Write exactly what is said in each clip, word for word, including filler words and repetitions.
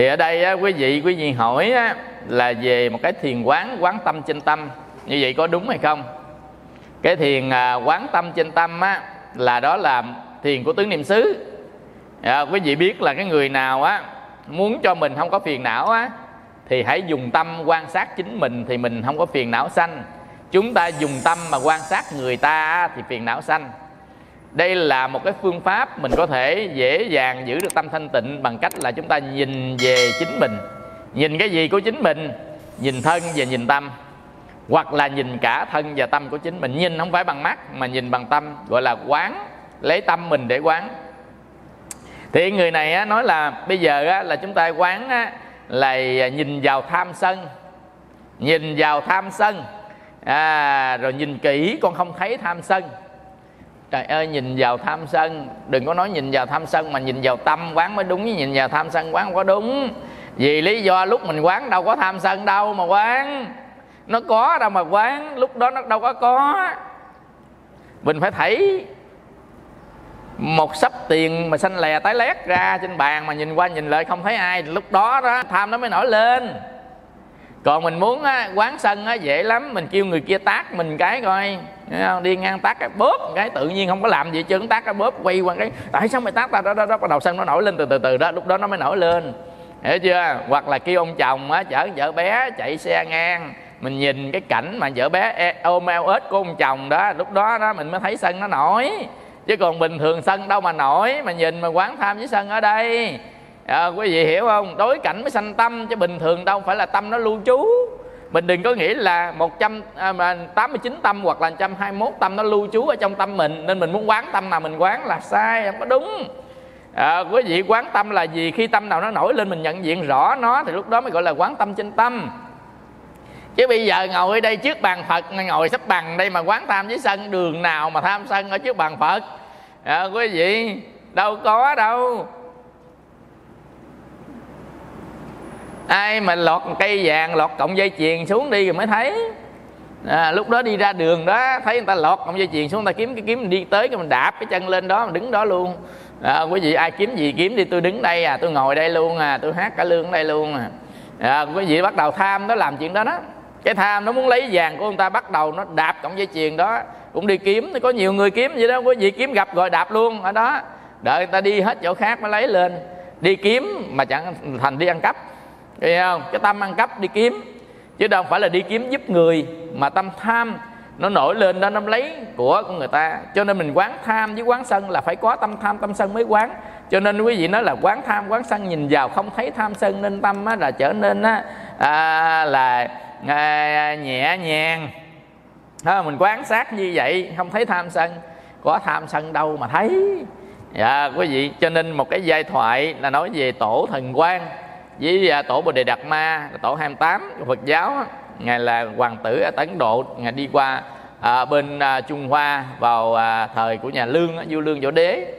Thì ở đây á, quý vị quý vị hỏi á, là về một cái thiền quán, quán tâm trên tâm, như vậy có đúng hay không? Cái thiền à, quán tâm trên tâm á, là đó là thiền của tứ niệm xứ. À, quý vị biết là cái người nào á muốn cho mình không có phiền não á, thì hãy dùng tâm quan sát chính mình, thì mình không có phiền não sanh. Chúng ta dùng tâm mà quan sát người ta á, thì phiền não sanh. Đây là một cái phương pháp mình có thể dễ dàng giữ được tâm thanh tịnh bằng cách là chúng ta nhìn về chính mình. Nhìn cái gì của chính mình? Nhìn thân và nhìn tâm, hoặc là nhìn cả thân và tâm của chính mình. Nhìn không phải bằng mắt mà nhìn bằng tâm, gọi là quán, lấy tâm mình để quán. Thì người này á, nói là bây giờ á, là chúng ta quán á, là nhìn vào tham sân. Nhìn vào tham sân à, rồi nhìn kỹ con không thấy tham sân. Trời ơi, nhìn vào tham sân, đừng có nói nhìn vào tham sân mà nhìn vào tâm quán mới đúng, với nhìn vào tham sân quán không có đúng. Vì lý do lúc mình quán đâu có tham sân đâu mà quán. Nó có đâu mà quán, lúc đó nó đâu có có. Mình phải thấy một sấp tiền mà xanh lè tái lét ra trên bàn mà nhìn qua nhìn lại không thấy ai, lúc đó đó tham nó mới nổi lên. Còn mình muốn á, quán sân á, dễ lắm, mình kêu người kia tát mình cái coi, đi ngang tát cái bóp cái tự nhiên không có làm gì chứ, tát cái bóp quay qua cái tại sao mày tát ta đó, đó, đó bắt đầu sân nó nổi lên từ từ từ đó, lúc đó nó mới nổi lên, hiểu chưa? Hoặc là kêu ông chồng á, chở vợ bé chạy xe ngang, mình nhìn cái cảnh mà vợ bé ôm eo ếch của ông chồng đó, lúc đó đó mình mới thấy sân nó nổi. Chứ còn bình thường sân đâu mà nổi, mà nhìn mà quán tham với sân ở đây. À, quý vị hiểu không? Đối cảnh mới sanh tâm, chứ bình thường đâu phải là tâm nó lưu trú. Mình đừng có nghĩ là một trăm tám mươi chín tâm hoặc là một trăm hai mươi mốt tâm nó lưu trú ở trong tâm mình, nên mình muốn quán tâm nào mình quán là sai, không có đúng. À, quý vị quán tâm là gì? Khi tâm nào nó nổi lên mình nhận diện rõ nó, thì lúc đó mới gọi là quán tâm trên tâm. Chứ bây giờ ngồi ở đây trước bàn Phật, ngồi sắp bằng đây mà quán tham với sân, đường nào mà tham sân ở trước bàn Phật? À, quý vị, đâu có đâu. Ai mà lọt cây vàng, lọt cọng dây chuyền xuống đi rồi mới thấy. À, lúc đó đi ra đường đó, thấy người ta lọt cọng dây chuyền xuống, người ta kiếm cái kiếm mình đi tới, cái mình đạp cái chân lên đó, mình đứng đó luôn. À, quý vị ai kiếm gì kiếm đi, tôi đứng đây à, tôi ngồi đây luôn à, tôi hát cả lương ở đây luôn à. À, quý vị bắt đầu tham nó làm chuyện đó đó. Cái tham nó muốn lấy vàng của người ta, bắt đầu nó đạp cọng dây chuyền đó, cũng đi kiếm. Có nhiều người kiếm vậy đó, quý vị kiếm gặp rồi đạp luôn ở đó, đợi người ta đi hết chỗ khác mới lấy lên. Đi kiếm mà chẳng thành đi ăn cắp, thấy không? Cái tâm ăn cắp đi kiếm, chứ đâu phải là đi kiếm giúp người, mà tâm tham nó nổi lên đó, nó lấy của của người ta. Cho nên mình quán tham với quán sân là phải có tâm tham tâm sân mới quán. Cho nên quý vị nói là quán tham quán sân, nhìn vào không thấy tham sân, nên tâm á, là trở nên á, à, là à, nhẹ nhàng. À, mình quán sát như vậy không thấy tham sân, có tham sân đâu mà thấy. Dạ quý vị, cho nên một cái giai thoại là nói về tổ Thần Quang với tổ Bồ Đề Đạt Ma, tổ hai mươi tám của Phật giáo. Ngài là hoàng tử ở Ấn Độ, ngài đi qua à, bên à, Trung Hoa vào à, thời của nhà Lương, Vua Lương Võ Đế.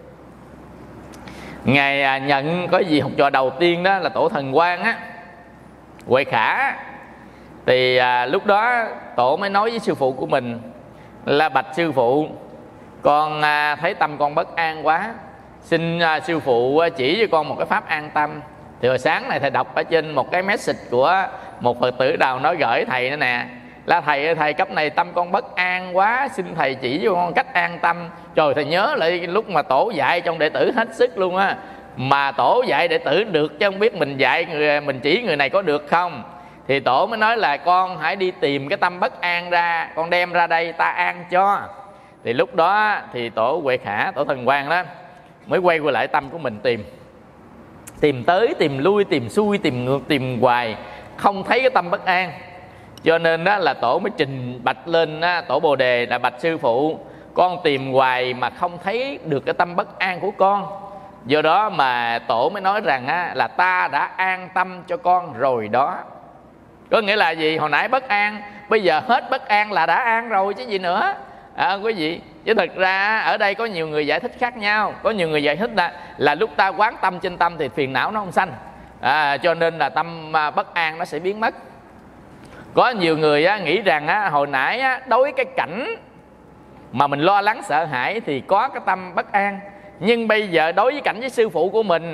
Ngài à, nhận có gì học trò đầu tiên đó là tổ Thần Quang á, Huệ Khả. Thì à, lúc đó tổ mới nói với sư phụ của mình là: bạch sư phụ, con à, thấy tâm con bất an quá, xin à, sư phụ chỉ cho con một cái pháp an tâm. Thì hồi sáng này thầy đọc ở trên một cái message của một Phật tử nào nói gửi thầy nữa nè, là thầy ơi, thầy cấp này tâm con bất an quá, xin thầy chỉ cho con cách an tâm. Trời, thầy nhớ lại lúc mà tổ dạy trong đệ tử hết sức luôn á, mà tổ dạy đệ tử được chứ không biết mình dạy người, mình chỉ người này có được không. Thì tổ mới nói là con hãy đi tìm cái tâm bất an ra, con đem ra đây ta an cho. Thì lúc đó thì tổ Huệ Khả, tổ Thần Quang đó mới quay qua lại tâm của mình, tìm tìm tới tìm lui, tìm xuôi tìm ngược, tìm hoài không thấy cái tâm bất an. Cho nên đó là tổ mới trình bạch lên đó, tổ Bồ Đề là: bạch sư phụ, con tìm hoài mà không thấy được cái tâm bất an của con. Do đó mà tổ mới nói rằng á, là ta đã an tâm cho con rồi đó. Có nghĩa là gì? Hồi nãy bất an, bây giờ hết bất an là đã an rồi chứ gì nữa. À, quý vị, chứ thực ra ở đây có nhiều người giải thích khác nhau. Có nhiều người giải thích là, là lúc ta quán tâm trên tâm thì phiền não nó không sanh, à, cho nên là tâm bất an nó sẽ biến mất. Có nhiều người á, nghĩ rằng á, hồi nãy á, đối với cái cảnh mà mình lo lắng sợ hãi thì có cái tâm bất an. Nhưng bây giờ đối với cảnh với sư phụ của mình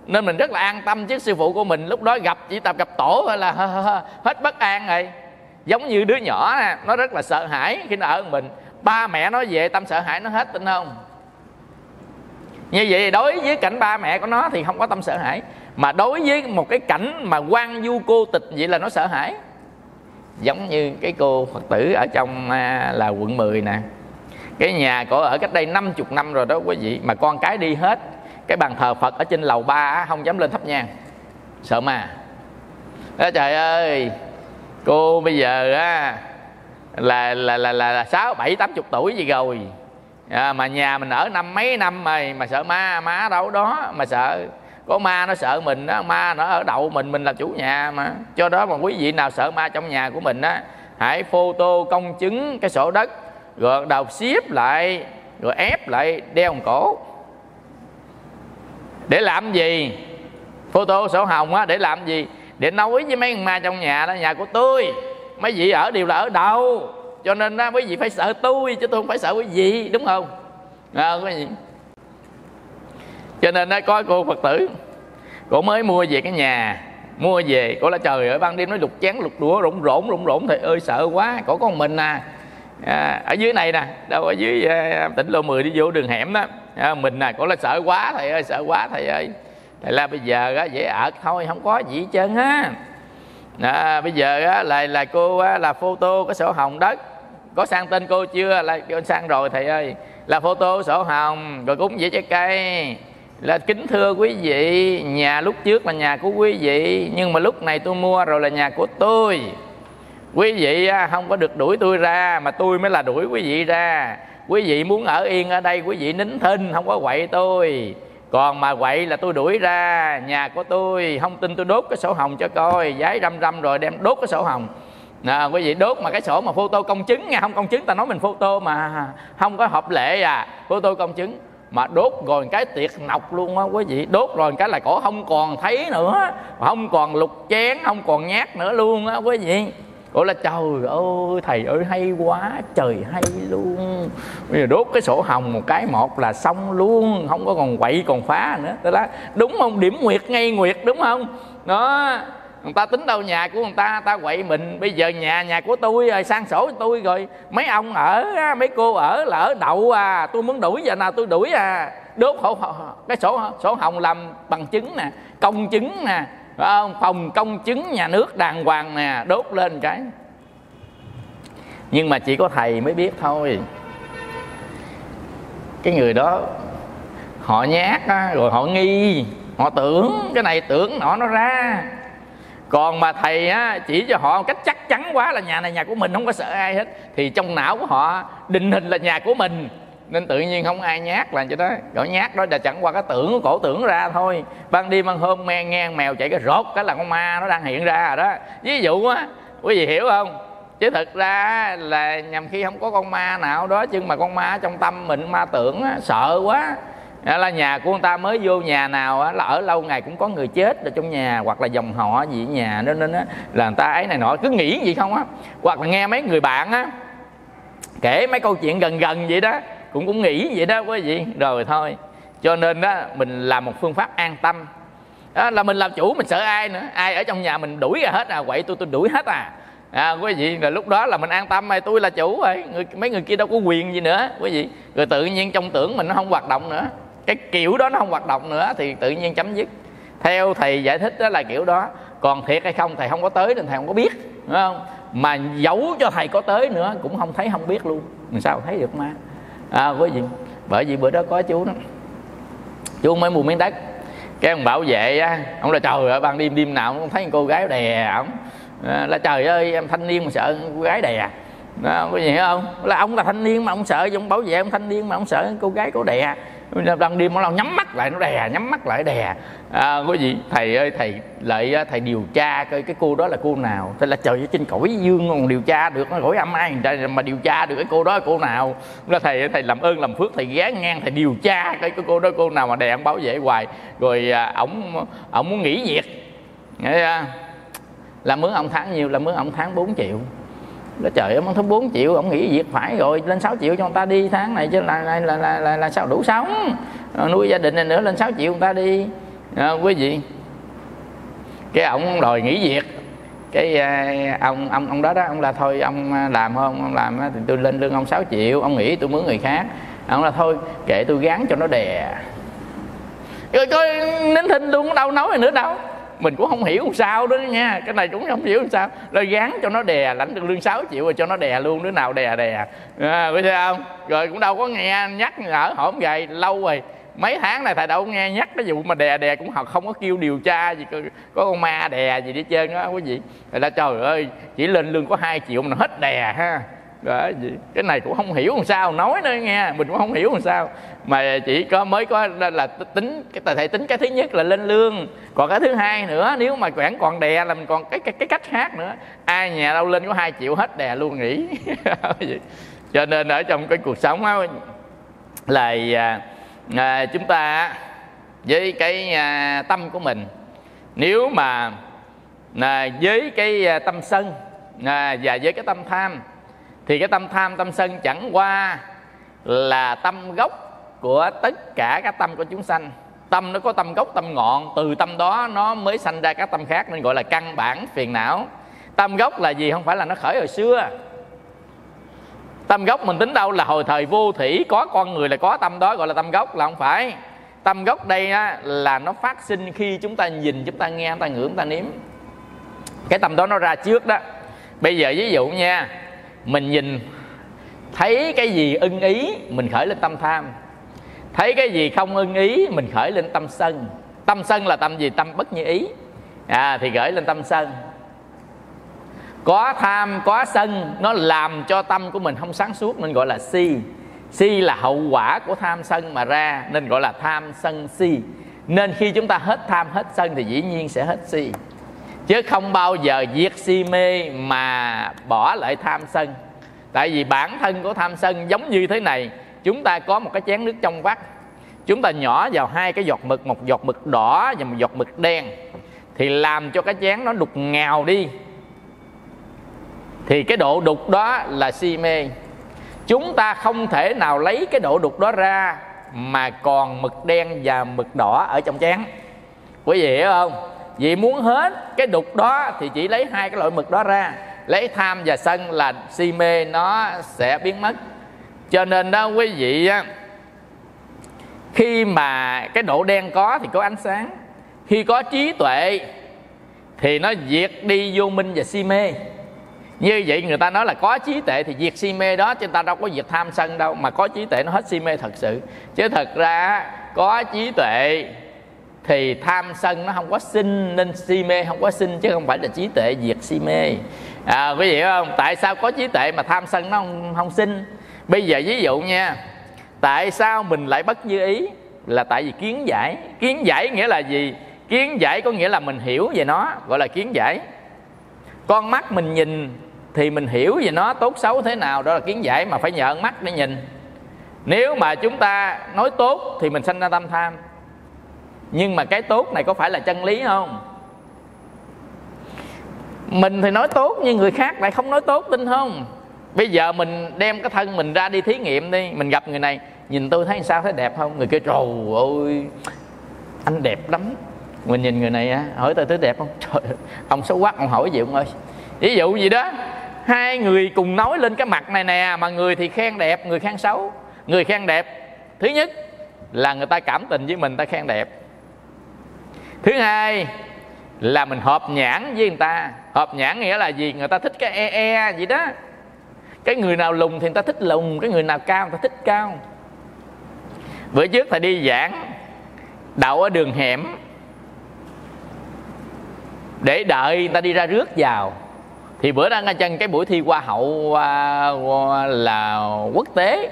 nên mình rất là an tâm. Chứ sư phụ của mình lúc đó gặp chỉ tập gặp tổ thôi là hết bất an rồi. Giống như đứa nhỏ nè, nó rất là sợ hãi khi nó ở một mình, ba mẹ nó về tâm sợ hãi nó hết, tin không? Như vậy đối với cảnh ba mẹ của nó thì không có tâm sợ hãi, mà đối với một cái cảnh mà hoang vu cô tịch vậy là nó sợ hãi. Giống như cái cô Phật tử ở trong à, là quận mười nè, cái nhà cổ ở cách đây năm mươi năm rồi đó quý vị, mà con cái đi hết, cái bàn thờ Phật ở trên lầu ba không dám lên thắp nhang, sợ ma. Đó, trời ơi, cô bây giờ á là là là là sáu bảy tám chục tuổi gì rồi à, mà nhà mình ở năm mấy năm rồi mà sợ ma, má đâu đó mà sợ. Có ma nó sợ mình đó, ma nó ở đậu mình, mình là chủ nhà mà. Cho đó mà quý vị nào sợ ma trong nhà của mình á, hãy photo công chứng cái sổ đất, rồi đầu xếp lại, rồi ép lại đeo một cổ. Để làm gì? Photo sổ hồng á để làm gì? Để nói với mấy con ma trong nhà đó, nhà của tôi mấy vị ở đều là ở đâu, cho nên đó quý vị phải sợ tôi chứ tôi không phải sợ quý vị, đúng không? À, quý vị. Cho nên đó có cô Phật tử, cô mới mua về cái nhà, mua về cô là trời ơi ban đêm nó lục chén lục đũa rỗng rỗng rỗng rỗng, thầy ơi sợ quá. Cổ có một mình à, à ở dưới này nè, đâu ở dưới à, tỉnh Lộ mười đi vô đường hẻm đó à, mình nè. Cổ là sợ quá thầy ơi, sợ quá thầy ơi. Thầy là bây giờ á dễ ợt thôi, không có gì hết trơn á. À, bây giờ á là là cô á, là photo cái sổ hồng đất, có sang tên cô chưa? Là cô sang rồi thầy ơi. Là photo sổ hồng, rồi cúng dĩa trái cây. Là kính thưa quý vị, nhà lúc trước là nhà của quý vị, nhưng mà lúc này tôi mua rồi là nhà của tôi. Quý vị không có được đuổi tôi ra, mà tôi mới là đuổi quý vị ra. Quý vị muốn ở yên ở đây quý vị nín thinh, không có quậy tôi. Còn mà quậy là tôi đuổi ra. Nhà của tôi, không tin tôi đốt cái sổ hồng cho coi, giấy răm răm rồi đem đốt cái sổ hồng. À, quý vị đốt mà cái sổ mà photo công chứng nha, không công chứng ta nói mình photo mà không có hợp lệ à, photo công chứng. Mà đốt rồi cái tiệt nọc luôn á quý vị, đốt rồi cái là cổ không còn thấy nữa, không còn lục chén, không còn nhát nữa luôn á quý vị. Cổ là trời ơi thầy ơi hay quá trời hay luôn. Bây giờ đốt cái sổ hồng một cái một là xong luôn, không có còn quậy còn phá nữa. Tôi nói đúng không? Điểm nguyệt ngay nguyệt đúng không? Đó, người ta tính đâu nhà của người ta, ta quậy mình. Bây giờ nhà nhà của tôi rồi, sang sổ của tôi rồi, mấy ông ở, mấy cô ở là ở đậu à, tôi muốn đuổi giờ nào tôi đuổi à. Đốt hộ, cái sổ sổ hồng làm bằng chứng nè, công chứng nè, phải không? Phòng công chứng nhà nước đàng hoàng nè, đốt lên cái. Nhưng mà chỉ có thầy mới biết thôi. Cái người đó họ nhát á, rồi họ nghi, họ tưởng cái này tưởng nọ nó ra. Còn mà thầy á, chỉ cho họ một cách chắc chắn quá là nhà này nhà của mình, không có sợ ai hết, thì trong não của họ định hình là nhà của mình, nên tự nhiên không ai nhát làm cho đó. Gọi nhát đó là chẳng qua cái tưởng, cổ tưởng ra thôi. Ban đêm ban hôm nghe nghe mèo chạy cái rốt cái là con ma nó đang hiện ra rồi đó. Ví dụ á, quý vị hiểu không? Chứ thực ra là nhằm khi không có con ma nào đó, chứ mà con ma trong tâm mình, ma tưởng á, sợ quá. Là nhà của người ta mới vô nhà nào á, là ở lâu ngày cũng có người chết ở trong nhà, hoặc là dòng họ gì ở nhà, nên nên á, là người ta ấy này nọ cứ nghĩ gì không á. Hoặc là nghe mấy người bạn á kể mấy câu chuyện gần gần vậy đó, cũng cũng nghĩ vậy đó quý vị. Rồi thôi, cho nên đó mình làm một phương pháp an tâm đó, là mình làm chủ, mình sợ ai nữa. Ai ở trong nhà mình đuổi ra hết à, quậy tôi tôi đuổi hết à, à quý vị. Rồi lúc đó là mình an tâm rồi, tôi là chủ rồi, người, mấy người kia đâu có quyền gì nữa quý vị. Rồi tự nhiên trong tưởng mình nó không hoạt động nữa, cái kiểu đó nó không hoạt động nữa thì tự nhiên chấm dứt. Theo thầy giải thích đó là kiểu đó. Còn thiệt hay không thầy không có tới nên thầy không có biết, đúng không? Mà giấu cho thầy có tới nữa cũng không thấy, không biết luôn, mình sao thấy được ma à, quý vị. Bởi vì bữa đó có chú đó, chú mới mua miếng đất, cái ông bảo vệ á, ông là trời ơi ban đêm đêm nào cũng thấy cô gái đè ổng à, là trời ơi em thanh niên mà sợ cô gái đè đó, có gì hiểu không? Là ông là thanh niên mà ông sợ, ông bảo vệ ông thanh niên mà ông sợ cô gái cổ đè. Ban đêm nó nhắm mắt lại nó đè, nhắm mắt lại đè à, quý vị. Thầy ơi thầy lại thầy điều tra coi cái cô đó là cô nào. Thế là trời trên cõi dương còn điều tra được, nó cõi âm ai mà điều tra được cái cô đó là cô nào. Là thầy thầy làm ơn làm phước thầy ghé ngang thầy điều tra coi cái cô đó cô nào mà đè ông bảo vệ hoài. Rồi ổng ổng muốn nghỉ việc, làm mướn ông tháng nhiều, làm mướn ông tháng bốn triệu. Đó trời ơi, ông thứ bốn triệu ông nghỉ việc phải rồi, lên sáu triệu cho người ta đi tháng này chứ là là là là, là, là sao đủ sống, nuôi gia đình này nữa, lên sáu triệu người ta đi à, quý vị. Cái ổng đòi nghỉ việc, cái ông ông ông đó đó ông là thôi ông làm không, ông làm thì tôi lên lương ông sáu triệu, ông nghỉ tôi mướn người khác. Ông là thôi kệ tôi gán cho nó đè, rồi coi nín thinh luôn, đâu nói gì nữa đâu. Mình cũng không hiểu làm sao đó nha, cái này cũng không hiểu làm sao, rồi gán cho nó đè, lãnh được lương sáu triệu rồi cho nó đè luôn, đứa nào đè đè à, biết không. Rồi cũng đâu có nghe nhắc nhở hỏi vậy lâu rồi, mấy tháng này thầy đâu nghe nhắc cái vụ mà đè đè, cũng không có kêu điều tra gì, có, có con ma đè gì đi trơn đó quý vị. Rồi là trời ơi, chỉ lên lương có hai triệu mà nó hết đè ha. Rồi cái này cũng không hiểu làm sao nói nữa nghe, mình cũng không hiểu làm sao. Mà chỉ có mới có là tính cái thầy tính cái thứ nhất là lên lương, còn cái thứ hai nữa nếu mà vẫn còn đè là mình còn cái cái, cái cách khác nữa. Ai nhà đâu lên có hai triệu hết đè luôn nghỉ. Cho nên ở trong cái cuộc sống đó là à, chúng ta với cái à, tâm của mình, nếu mà à, với cái tâm sân à, và với cái tâm tham, thì cái tâm tham tâm sân chẳng qua là tâm gốc của tất cả các tâm của chúng sanh. Tâm nó có tâm gốc tâm ngọn, từ tâm đó nó mới sanh ra các tâm khác, nên gọi là căn bản phiền não. Tâm gốc là gì? Không phải là nó khởi hồi xưa. Tâm gốc mình tính đâu là hồi thời vô thủy có con người là có tâm đó, gọi là tâm gốc, là không phải. Tâm gốc đây á, là nó phát sinh khi chúng ta nhìn, chúng ta nghe, chúng ta ngửi, chúng ta nếm. Cái tâm đó nó ra trước đó. Bây giờ ví dụ nha, mình nhìn thấy cái gì ưng ý mình khởi lên tâm tham, thấy cái gì không ưng ý mình khởi lên tâm sân. Tâm sân là tâm gì? Tâm bất như ý à, thì khởi lên tâm sân. Có tham có sân nó làm cho tâm của mình không sáng suốt nên gọi là si. Si là hậu quả của tham sân mà ra, nên gọi là tham sân si. Nên khi chúng ta hết tham hết sân thì dĩ nhiên sẽ hết si, chứ không bao giờ diệt si mê mà bỏ lại tham sân. Tại vì bản thân của tham sân giống như thế này. Chúng ta có một cái chén nước trong vắt, chúng ta nhỏ vào hai cái giọt mực, một giọt mực đỏ và một giọt mực đen, thì làm cho cái chén nó đục ngào đi, thì cái độ đục đó là si mê. Chúng ta không thể nào lấy cái độ đục đó ra mà còn mực đen và mực đỏ ở trong chén. Quý vị hiểu không? Vì muốn hết cái đục đó thì chỉ lấy hai cái loại mực đó ra, lấy tham và sân là si mê nó sẽ biến mất. Cho nên đó quý vị á, khi mà cái độ đen có thì có ánh sáng, khi có trí tuệ thì nó diệt đi vô minh và si mê. Như vậy người ta nói là có trí tuệ thì diệt si mê đó, chứ người ta đâu có diệt tham sân đâu, mà có trí tuệ nó hết si mê thật sự. Chứ thật ra có trí tuệ thì tham sân nó không có sinh, nên si mê không có sinh, chứ không phải là trí tuệ diệt si mê. À, quý vị hiểu không? Tại sao có trí tuệ mà tham sân nó không, không sinh? Bây giờ ví dụ nha, tại sao mình lại bất như ý? Là tại vì kiến giải. Kiến giải nghĩa là gì? Kiến giải có nghĩa là mình hiểu về nó, gọi là kiến giải. Con mắt mình nhìn thì mình hiểu về nó tốt xấu thế nào, đó là kiến giải, mà phải nhờ mắt để nhìn. Nếu mà chúng ta nói tốt thì mình sanh ra tâm tham. Nhưng mà cái tốt này có phải là chân lý không? Mình thì nói tốt nhưng người khác lại không nói tốt, tin không? Bây giờ mình đem cái thân mình ra đi thí nghiệm đi, mình gặp người này, nhìn tôi thấy sao, thấy đẹp không? Người kia trời ơi anh đẹp lắm. Mình nhìn người này á, hỏi tôi thấy đẹp không? Trời ơi, ông xấu quắc, ông hỏi gì ông ơi? Ví dụ gì đó, hai người cùng nói lên cái mặt này nè, mà người thì khen đẹp, người khen xấu. Người khen đẹp, thứ nhất là người ta cảm tình với mình, ta khen đẹp. Thứ hai là mình hợp nhãn với người ta. Hợp nhãn nghĩa là gì? Người ta thích cái e e gì đó. Cái người nào lùn thì người ta thích lùn, cái người nào cao người ta thích cao. Bữa trước thầy đi giảng đậu ở đường hẻm để đợi người ta đi ra rước vào. Thì bữa đó ngay chân cái buổi thi hoa hậu là quốc tế,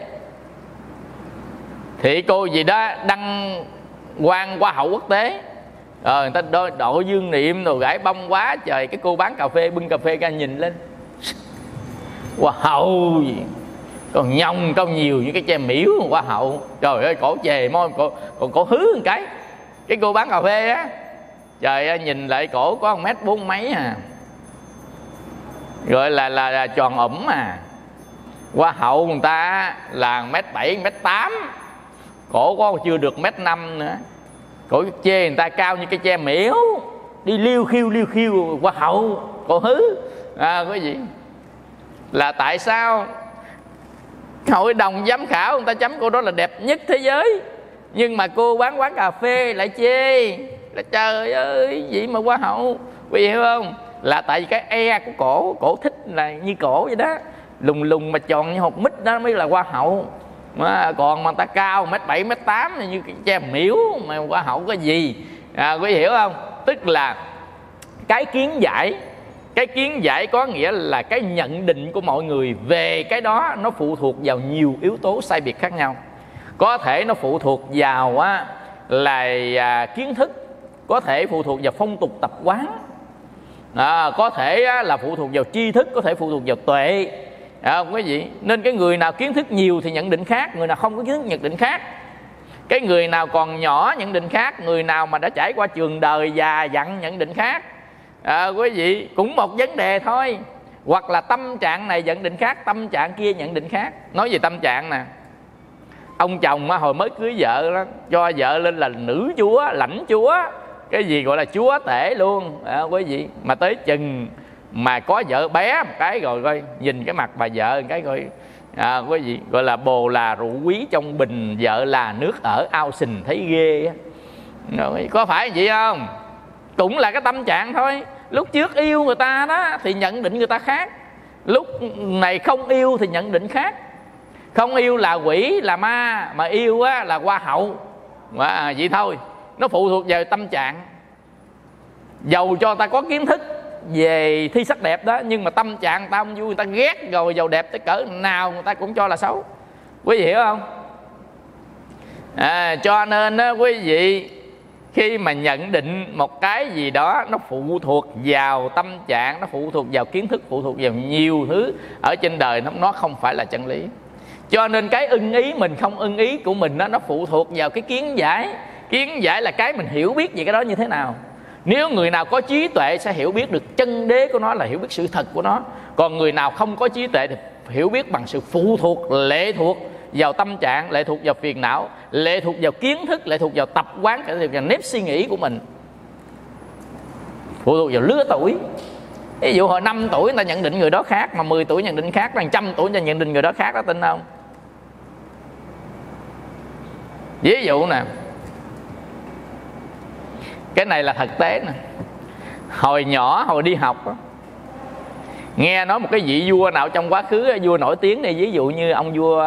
thì cô gì đó đăng quan hoa hậu quốc tế, rồi người ta đội, đội dương niệm rồi gãi bông quá trời. Cái cô bán cà phê bưng cà phê ra nhìn lên, hoa hậu gì còn nhông cao nhiều những cái che miễu hoa hậu, trời ơi cổ chề môi, cổ, còn cổ hứ một cái. Cái cô bán cà phê á, trời ơi nhìn lại cổ có một mét bốn mấy à, gọi là là, là tròn ẩm à. Hoa hậu người ta là mét bảy mét tám, cổ có chưa được mét năm nữa. cổ chê người ta cao như cái tre miễu, đi liêu khiêu liêu khiêu hoa hậu, cổ hứ. À, quý vị, là tại sao hội đồng giám khảo người ta chấm cô đó là đẹp nhất thế giới, nhưng mà cô bán quán cà phê lại chê, là trời ơi gì mà hoa hậu. Quý vị hiểu không? Là tại vì cái e của cổ, cổ thích là như cổ vậy đó, lùng lùng mà tròn như hột mít đó mới là hoa hậu. Mà còn mà người ta cao mét bảy mét tám như cái tre miễu mà hoa hậu có gì. À, quý vị hiểu không? Tức là cái kiến giải, cái kiến giải có nghĩa là cái nhận định của mọi người về cái đó nó phụ thuộc vào nhiều yếu tố sai biệt khác nhau. Có thể nó phụ thuộc vào á, là à, kiến thức, có thể phụ thuộc vào phong tục tập quán, à, có thể á, là phụ thuộc vào tri thức, có thể phụ thuộc vào tuệ. À, quý vị, nên cái người nào kiến thức nhiều thì nhận định khác, người nào không có kiến thức nhận định khác. Cái người nào còn nhỏ nhận định khác, người nào mà đã trải qua trường đời già dặn nhận định khác. À, quý vị, cũng một vấn đề thôi. Hoặc là tâm trạng này nhận định khác, tâm trạng kia nhận định khác. Nói về tâm trạng nè, ông chồng hồi mới cưới vợ đó, cho vợ lên là nữ chúa, lãnh chúa, cái gì gọi là chúa tể luôn. À, quý vị, mà tới chừng mà có vợ bé một cái rồi coi, nhìn cái mặt bà vợ một cái coi, à, quý vị, gọi là bồ là rượu quý trong bình, vợ là nước ở ao sình thấy ghê. Rồi, có phải vậy không? Cũng là cái tâm trạng thôi. Lúc trước yêu người ta đó thì nhận định người ta khác, lúc này không yêu thì nhận định khác. Không yêu là quỷ là ma, mà yêu á là hoa hậu. À, vậy thôi. Nó phụ thuộc vào tâm trạng. Dầu cho ta có kiến thức về thi sắc đẹp đó, nhưng mà tâm trạng người ta không vui, người ta ghét rồi dầu đẹp tới cỡ nào người ta cũng cho là xấu. Quý vị hiểu không? À, cho nên đó quý vị, khi mà nhận định một cái gì đó nó phụ thuộc vào tâm trạng, nó phụ thuộc vào kiến thức, phụ thuộc vào nhiều thứ ở trên đời, nó, nó không phải là chân lý. Cho nên cái ưng ý mình không ưng ý của mình đó, nó phụ thuộc vào cái kiến giải. Kiến giải là cái mình hiểu biết về cái đó như thế nào. Nếu người nào có trí tuệ sẽ hiểu biết được chân đế của nó, là hiểu biết sự thật của nó. Còn người nào không có trí tuệ thì hiểu biết bằng sự phụ thuộc, lệ thuộc vào tâm trạng, lệ thuộc vào phiền não, lệ thuộc vào kiến thức, lệ thuộc vào tập quán, lệ thuộc vào nếp suy nghĩ của mình, phụ thuộc vào lứa tuổi. Ví dụ hồi năm tuổi người ta nhận định người đó khác, mà mười tuổi nhận định khác, một trăm tuổi người ta nhận định người đó khác đó, tin không? Ví dụ nè, cái này là thực tế nè. Hồi nhỏ, hồi đi học đó, nghe nói một cái vị vua nào trong quá khứ, vua nổi tiếng đi, ví dụ như ông vua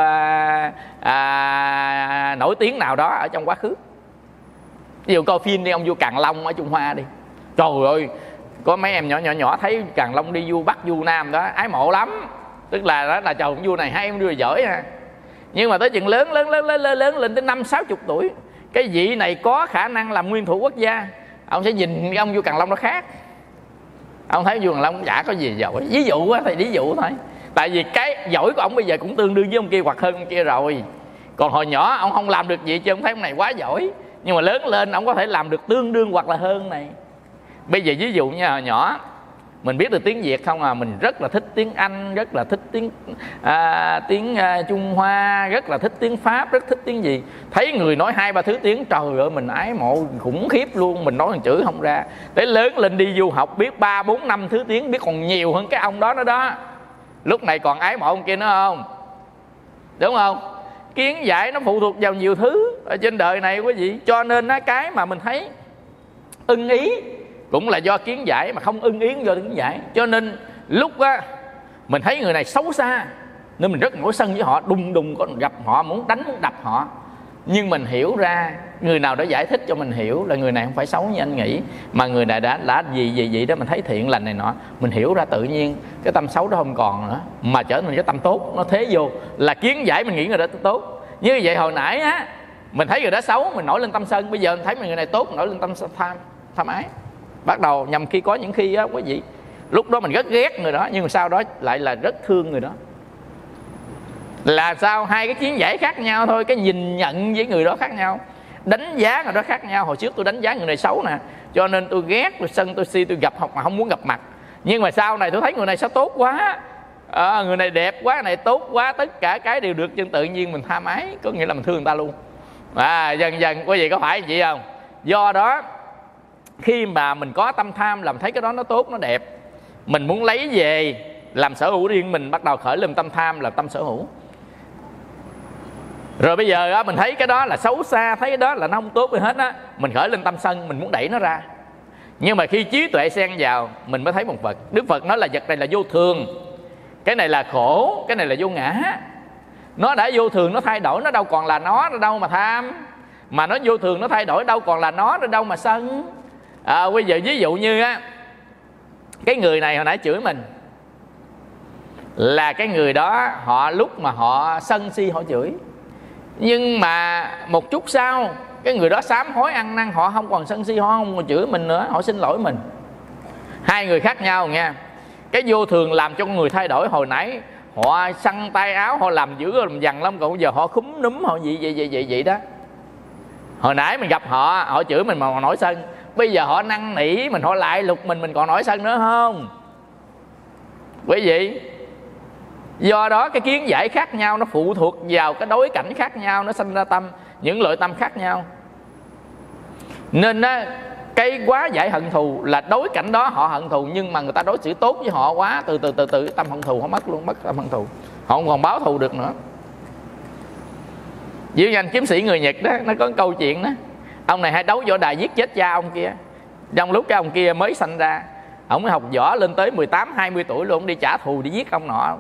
à, nổi tiếng nào đó ở trong quá khứ. Ví dụ coi phim đi, ông vua Càn Long ở Trung Hoa đi. Trời ơi, có mấy em nhỏ nhỏ nhỏ thấy Càn Long đi vua Bắc vua Nam đó, ái mộ lắm. Tức là đó là trời, ông vua này hay, ông vua giỏi ha. Nhưng mà tới chừng lớn lớn lớn lớn lớn, lớn lên tới năm sáu chục tuổi, cái vị này có khả năng làm nguyên thủ quốc gia, ông sẽ nhìn cái ông vua Càn Long nó khác. Ông thấy vua Càn Long chả có gì giỏi. Ví dụ á, thì ví dụ thôi. Tại vì cái giỏi của ông bây giờ cũng tương đương với ông kia hoặc hơn ông kia rồi. Còn hồi nhỏ ông không làm được gì chứ, ông thấy ông này quá giỏi, nhưng mà lớn lên ông có thể làm được tương đương hoặc là hơn này. Bây giờ ví dụ như hồi nhỏ mình biết được tiếng Việt không à, mình rất là thích tiếng Anh, rất là thích tiếng à, tiếng à, Trung Hoa, rất là thích tiếng Pháp, rất thích tiếng gì. Thấy người nói hai ba thứ tiếng, trời ơi mình ái mộ khủng khiếp luôn, mình nói một chữ không ra. Tới lớn lên đi du học biết ba bốn năm thứ tiếng, biết còn nhiều hơn cái ông đó nữa đó. Lúc này còn ái mộ ông kia nữa không? Đúng không? Kiến giải nó phụ thuộc vào nhiều thứ ở trên đời này quý vị. Cho nên á, cái mà mình thấy ưng ý cũng là do kiến giải, mà không ưng ý cũng do kiến giải. Cho nên lúc á mình thấy người này xấu xa nên mình rất nổi sân với họ, đùng đùng có gặp họ muốn đánh muốn đập họ. Nhưng mình hiểu ra, người nào đã giải thích cho mình hiểu là người này không phải xấu như anh nghĩ, mà người này đã đã gì gì gì đó mình thấy thiện lành này nọ, mình hiểu ra tự nhiên cái tâm xấu đó không còn nữa, mà trở thành cái tâm tốt nó thế vô. Là kiến giải mình nghĩ người đó tốt. Như vậy hồi nãy á mình thấy người đó xấu mình nổi lên tâm sân, bây giờ mình thấy người này tốt mình nổi lên tâm tham tham ái. Bắt đầu nhằm khi có những khi á quý vị, lúc đó mình rất ghét người đó nhưng mà sau đó lại là rất thương người đó. Là sao? Hai cái kiến giải khác nhau thôi, cái nhìn nhận với người đó khác nhau, đánh giá người đó khác nhau. Hồi trước tôi đánh giá người này xấu nè, cho nên tôi ghét, tôi sân, tôi si, tôi gặp học mà không muốn gặp mặt. Nhưng mà sau này tôi thấy người này sao tốt quá, à, người này đẹp quá, này tốt quá, tất cả cái đều được, chân tự nhiên mình tham ái, có nghĩa là mình thương người ta luôn. À, dần dần quý vị có phải vậy không? Do đó khi mà mình có tâm tham, làm thấy cái đó nó tốt, nó đẹp, mình muốn lấy về làm sở hữu riêng mình, bắt đầu khởi lên tâm tham là tâm sở hữu. Rồi bây giờ á, mình thấy cái đó là xấu xa, thấy cái đó là nó không tốt gì hết á, mình khởi lên tâm sân, mình muốn đẩy nó ra. Nhưng mà khi trí tuệ xen vào, mình mới thấy một vật. Đức Phật nói là vật này là vô thường, cái này là khổ, cái này là vô ngã. Nó đã vô thường, nó thay đổi, nó đâu còn là nó, nó đâu mà tham. Mà nó vô thường, nó thay đổi, đâu còn là nó, nó đâu mà sân. À, bây giờ ví dụ như á, cái người này hồi nãy chửi mình, là cái người đó họ lúc mà họ sân si họ chửi, nhưng mà một chút sau cái người đó sám hối ăn năn, họ không còn sân si, họ không còn chửi mình nữa, họ xin lỗi mình. Hai người khác nhau nha. Cái vô thường làm cho con người thay đổi. Hồi nãy họ săn tay áo, họ làm dữ làm dằn lắm, còn bây giờ họ khúm núm, họ vậy vậy vậy vậy vậy đó. Hồi nãy mình gặp họ, họ chửi mình mà còn nổi sân, bây giờ họ năn nỉ mình, họ lại lục mình, mình còn nổi sân nữa không quý vị? Do đó cái kiến giải khác nhau, nó phụ thuộc vào cái đối cảnh khác nhau, nó sinh ra tâm, những loại tâm khác nhau. Nên á, cái quá giải hận thù là đối cảnh đó họ hận thù, nhưng mà người ta đối xử tốt với họ quá, từ từ từ từ tâm hận thù họ mất luôn, mất tâm hận thù, họ không còn báo thù được nữa. Với anh kiếm sĩ người Nhật đó, nó có câu chuyện đó, ông này hay đấu võ đài giết chết cha ông kia. Trong lúc cái ông kia mới sanh ra, ông mới học võ lên tới mười tám hai mươi tuổi luôn, ông đi trả thù đi giết ông nọ.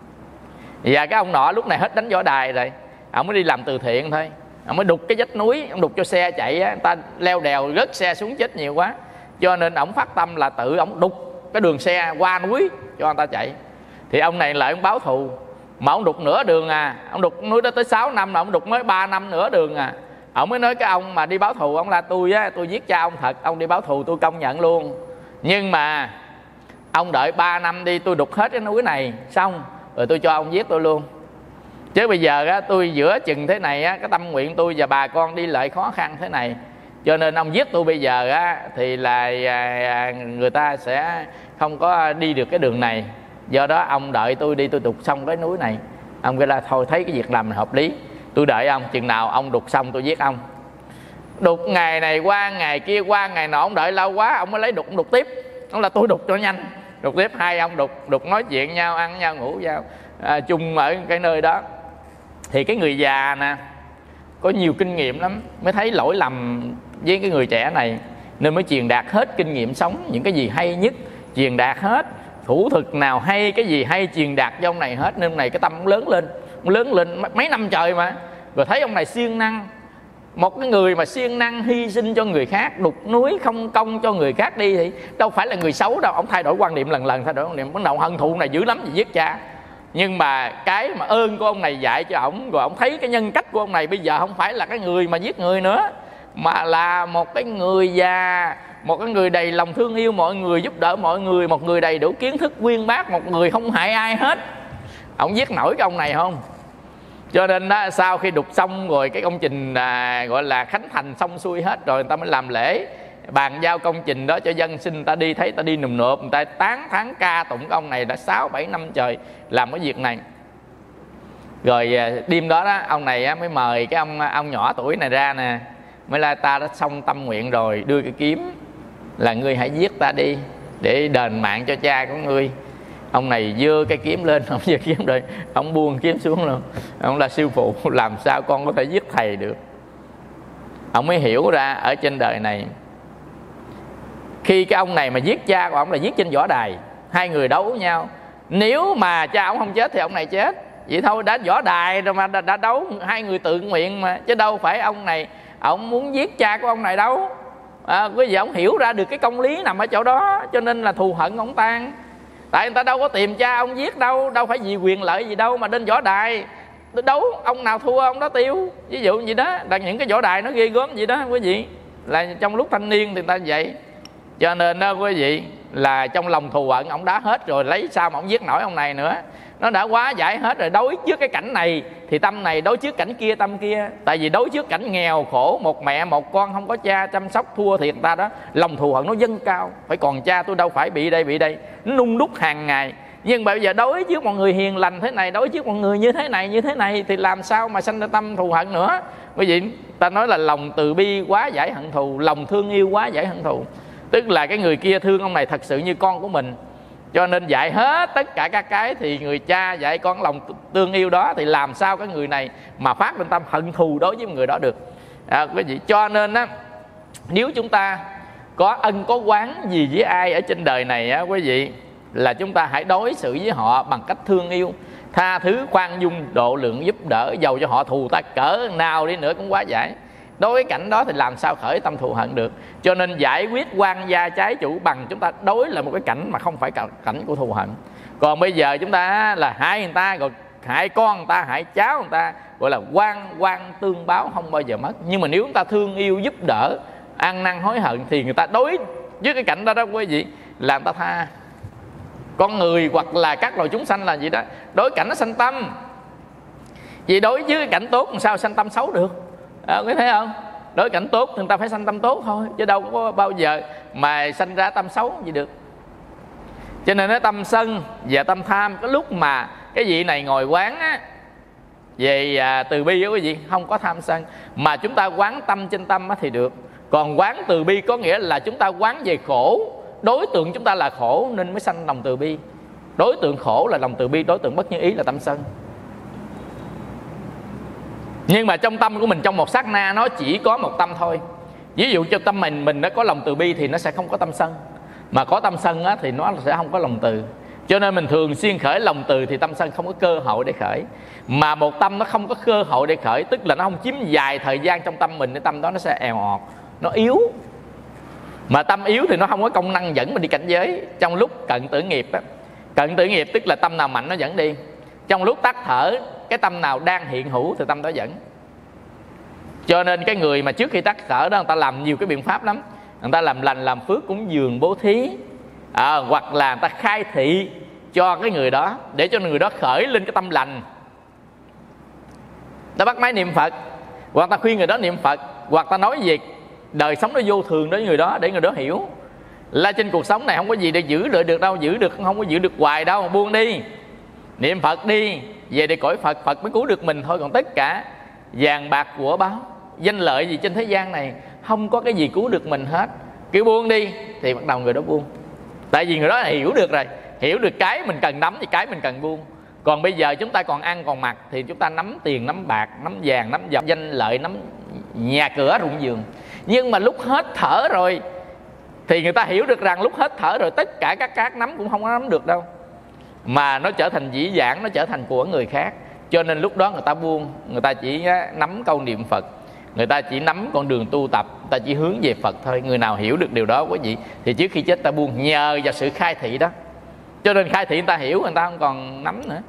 Và cái ông nọ lúc này hết đánh võ đài rồi, ông mới đi làm từ thiện thôi. Ông mới đục cái vách núi, ông đục cho xe chạy á, người ta leo đèo rớt xe xuống chết nhiều quá, cho nên ông phát tâm là tự ông đục cái đường xe qua núi cho người ta chạy. Thì ông này lại ông báo thù, mà ông đục nửa đường à, ông đục núi đó tới sáu năm, là ông đục mới ba năm nửa đường à. Ông mới nói cái ông mà đi báo thù, ông là tôi á, tôi giết cha ông thật, ông đi báo thù tôi công nhận luôn, nhưng mà ông đợi ba năm đi, tôi đục hết cái núi này xong rồi tôi cho ông giết tôi luôn. Chứ bây giờ á, tôi giữa chừng thế này á, cái tâm nguyện tôi và bà con đi lại khó khăn thế này, cho nên ông giết tôi bây giờ á, thì là à, người ta sẽ không có đi được cái đường này. Do đó ông đợi tôi đi, tôi đục xong cái núi này. Ông kêu là thôi thấy cái việc làm này hợp lý, tôi đợi ông, chừng nào ông đục xong tôi giết ông. Đục ngày này qua ngày kia qua ngày nọ, ông đợi lâu quá, ông mới lấy đục, ông đục tiếp. Ông là tôi đục cho nhanh, đục tiếp. Hai ông đục, đục nói chuyện nhau, ăn nhau, ngủ nhau à, chung ở cái nơi đó. Thì cái người già nè có nhiều kinh nghiệm lắm, mới thấy lỗi lầm với cái người trẻ này, nên mới truyền đạt hết kinh nghiệm sống, những cái gì hay nhất truyền đạt hết, thủ thuật nào hay, cái gì hay truyền đạt cho ông này hết. Nên ông này cái tâm ông lớn lên, ông lớn lên mấy năm trời mà. Rồi thấy ông này siêng năng, một cái người mà siêng năng hy sinh cho người khác, đục núi không công cho người khác đi, thì đâu phải là người xấu đâu. Ông thay đổi quan niệm lần lần, thay đổi quan niệm, bắt đầu hận thù này dữ lắm gì giết cha. Nhưng mà cái mà ơn của ông này dạy cho ổng, rồi ông thấy cái nhân cách của ông này bây giờ không phải là cái người mà giết người nữa, mà là một cái người già, một cái người đầy lòng thương yêu mọi người, giúp đỡ mọi người, một người đầy đủ kiến thức uyên bác, một người không hại ai hết. Ông giết nổi cái ông này không? Cho nên đó, sau khi đục xong rồi cái công trình à, gọi là khánh thành xong xuôi hết rồi, người ta mới làm lễ bàn giao công trình đó cho dân sinh. Người ta đi thấy ta đi nùm nộp, người ta tán thán ca tụng cái ông này đã sáu bảy năm trời làm cái việc này. Rồi đêm đó, đó ông này mới mời cái ông ông nhỏ tuổi này ra nè, mới là ta đã xong tâm nguyện rồi, đưa cái kiếm là ngươi hãy giết ta đi để đền mạng cho cha của ngươi. Ông này giơ cái kiếm lên, ông giơ kiếm rồi ông buông kiếm xuống luôn. Ông là sư phụ, làm sao con có thể giết thầy được? Ông mới hiểu ra ở trên đời này, khi cái ông này mà giết cha của ông là giết trên võ đài, hai người đấu với nhau. Nếu mà cha ông không chết thì ông này chết, vậy thôi, đã võ đài rồi mà đã, đã đấu, hai người tự nguyện mà, chứ đâu phải ông này ông muốn giết cha của ông này đâu. À, quý vị, ông hiểu ra được cái công lý nằm ở chỗ đó, cho nên là thù hận ông tan. Tại người ta đâu có tìm cha ông giết đâu, đâu phải vì quyền lợi gì đâu mà đến võ đài đấu, ông nào thua ông đó tiêu. Ví dụ như đó, là những cái võ đài nó ghê gớm vậy đó quý vị, là trong lúc thanh niên thì người ta vậy. Cho nên đó quý vị, là trong lòng thù hận ông đã hết rồi, lấy sao mà ông giết nổi ông này nữa. Nó đã quá giải hết rồi. Đối trước cái cảnh này thì tâm này, đối trước cảnh kia tâm kia. Tại vì đối trước cảnh nghèo khổ, một mẹ một con không có cha chăm sóc, thua thiệt ta đó, lòng thù hận nó dâng cao. Phải còn cha tôi đâu phải bị đây bị đây, nó nung đúc hàng ngày. Nhưng bây giờ đối với một người hiền lành thế này, đối với một người như thế này như thế này thì làm sao mà sanh ra tâm thù hận nữa. Quý vị, ta nói là lòng từ bi quá giải hận thù, lòng thương yêu quá giải hận thù. Tức là cái người kia thương ông này thật sự như con của mình, cho nên dạy hết tất cả các cái. Thì người cha dạy con lòng tương yêu đó, thì làm sao cái người này mà phát lên tâm hận thù đối với người đó được. À, quý vị, cho nên á, nếu chúng ta có ân có oán gì với ai ở trên đời này á, quý vị, là chúng ta hãy đối xử với họ bằng cách thương yêu, tha thứ, khoan dung, độ lượng, giúp đỡ. Dầu cho họ thù ta cỡ nào đi nữa cũng quá giải. Đối với cảnh đó thì làm sao khởi tâm thù hận được. Cho nên giải quyết quan gia trái chủ bằng chúng ta đối lại một cái cảnh mà không phải cảnh của thù hận. Còn bây giờ chúng ta là hại người ta, rồi hại con người ta, hại cháu người ta, gọi là quan quan tương báo không bao giờ mất. Nhưng mà nếu chúng ta thương yêu, giúp đỡ, ăn năn hối hận thì người ta đối với cái cảnh đó đó quý vị, làm ta tha. Con người hoặc là các loài chúng sanh là gì đó, đối cảnh nó sanh tâm. Vì đối với cái cảnh tốt làm sao sanh tâm xấu được. À, có thấy không? Đối cảnh tốt thì người ta phải sanh tâm tốt thôi, chứ đâu có bao giờ mà sanh ra tâm xấu gì được. Cho nên nó tâm sân và tâm tham, cái lúc mà cái vị này ngồi quán á, về à, từ bi á quý vị, không có tham sân, mà chúng ta quán tâm trên tâm á thì được. Còn quán từ bi có nghĩa là chúng ta quán về khổ, đối tượng chúng ta là khổ nên mới sanh lòng từ bi. Đối tượng khổ là lòng từ bi, đối tượng bất như ý là tâm sân. Nhưng mà trong tâm của mình trong một sát na nó chỉ có một tâm thôi. Ví dụ cho tâm mình mình nó có lòng từ bi thì nó sẽ không có tâm sân, mà có tâm sân á, thì nó sẽ không có lòng từ. Cho nên mình thường xuyên khởi lòng từ thì tâm sân không có cơ hội để khởi. Mà một tâm nó không có cơ hội để khởi, tức là nó không chiếm dài thời gian trong tâm mình, cái tâm đó nó sẽ èo ọt, nó yếu. Mà tâm yếu thì nó không có công năng dẫn mình đi cảnh giới. Trong lúc cận tử nghiệp á, cận tử nghiệp tức là tâm nào mạnh nó dẫn đi. Trong lúc tắt thở, cái tâm nào đang hiện hữu thì tâm đó dẫn. Cho nên cái người mà trước khi tắt thở đó, người ta làm nhiều cái biện pháp lắm. Người ta làm lành, làm phước, cúng dường, bố thí, à, hoặc là người ta khai thị cho cái người đó, để cho người đó khởi lên cái tâm lành. Ta bắt máy niệm Phật, hoặc ta khuyên người đó niệm Phật, hoặc ta nói về đời sống nó vô thường đối với người đó, để người đó hiểu là trên cuộc sống này không có gì để giữ đợi được đâu. Giữ được không có giữ được hoài đâu, buông đi, niệm Phật đi, về để cõi Phật, Phật mới cứu được mình thôi. Còn tất cả vàng bạc của báo, danh lợi gì trên thế gian này, không có cái gì cứu được mình hết. Cứ buông đi thì bắt đầu người đó buông. Tại vì người đó hiểu được rồi, hiểu được cái mình cần nắm thì cái mình cần buông. Còn bây giờ chúng ta còn ăn còn mặc thì chúng ta nắm tiền, nắm bạc, nắm vàng, nắm dòng, danh lợi, nắm nhà cửa ruộng vườn. Nhưng mà lúc hết thở rồi thì người ta hiểu được rằng lúc hết thở rồi tất cả các cát nắm cũng không có nắm được đâu, mà nó trở thành dĩ vãng, nó trở thành của người khác. Cho nên lúc đó người ta buông, người ta chỉ nắm câu niệm Phật, người ta chỉ nắm con đường tu tập, người ta chỉ hướng về Phật thôi. Người nào hiểu được điều đó quý vị thì trước khi chết ta buông, nhờ vào sự khai thị đó. Cho nên khai thị người ta hiểu, người ta không còn nắm nữa.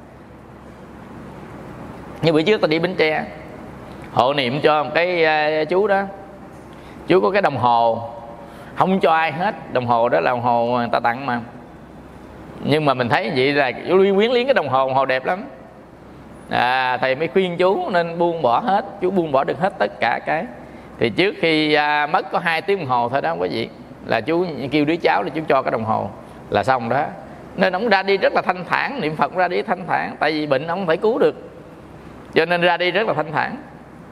Như bữa trước ta đi Bến Tre, hộ niệm cho một cái uh, chú đó. Chú có cái đồng hồ, không cho ai hết. Đồng hồ đó là đồng hồ người ta tặng mà. Nhưng mà mình thấy vậy là chú quyến liếng cái đồng hồ, đồng hồ đẹp lắm. À, thầy mới khuyên chú nên buông bỏ hết. Chú buông bỏ được hết tất cả cái. Thì trước khi à, mất có hai tiếng đồng hồ thôi đó quý vị, là chú kêu đứa cháu là chú cho cái đồng hồ là xong đó. Nên ông ra đi rất là thanh thản, niệm Phật ra đi thanh thản. Tại vì bệnh ông không thể cứu được, cho nên ra đi rất là thanh thản.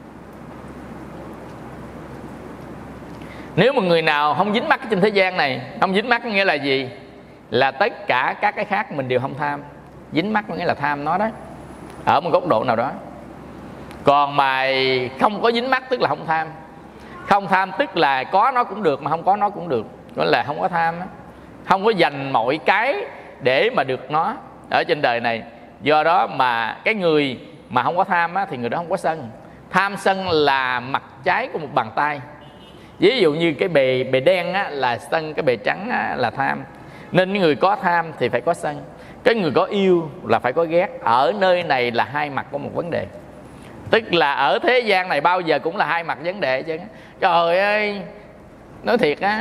Nếu một người nào không dính mắc trên thế gian này, không dính mắc nghĩa là gì? Là tất cả các cái khác mình đều không tham. Dính mắc nghĩa là tham nó đó, ở một góc độ nào đó. Còn mà không có dính mắc tức là không tham. Không tham tức là có nó cũng được mà không có nó cũng được, đó là không có tham đó. Không có dành mọi cái để mà được nó ở trên đời này. Do đó mà cái người mà không có tham á, thì người đó không có sân. Tham sân là mặt trái của một bàn tay. Ví dụ như cái bề bề đen á, là sân, cái bề trắng á, là tham. Nên người có tham thì phải có sân. Cái người có yêu là phải có ghét. Ở nơi này là hai mặt của một vấn đề. Tức là ở thế gian này bao giờ cũng là hai mặt vấn đề chứ. Trời ơi, nói thiệt á,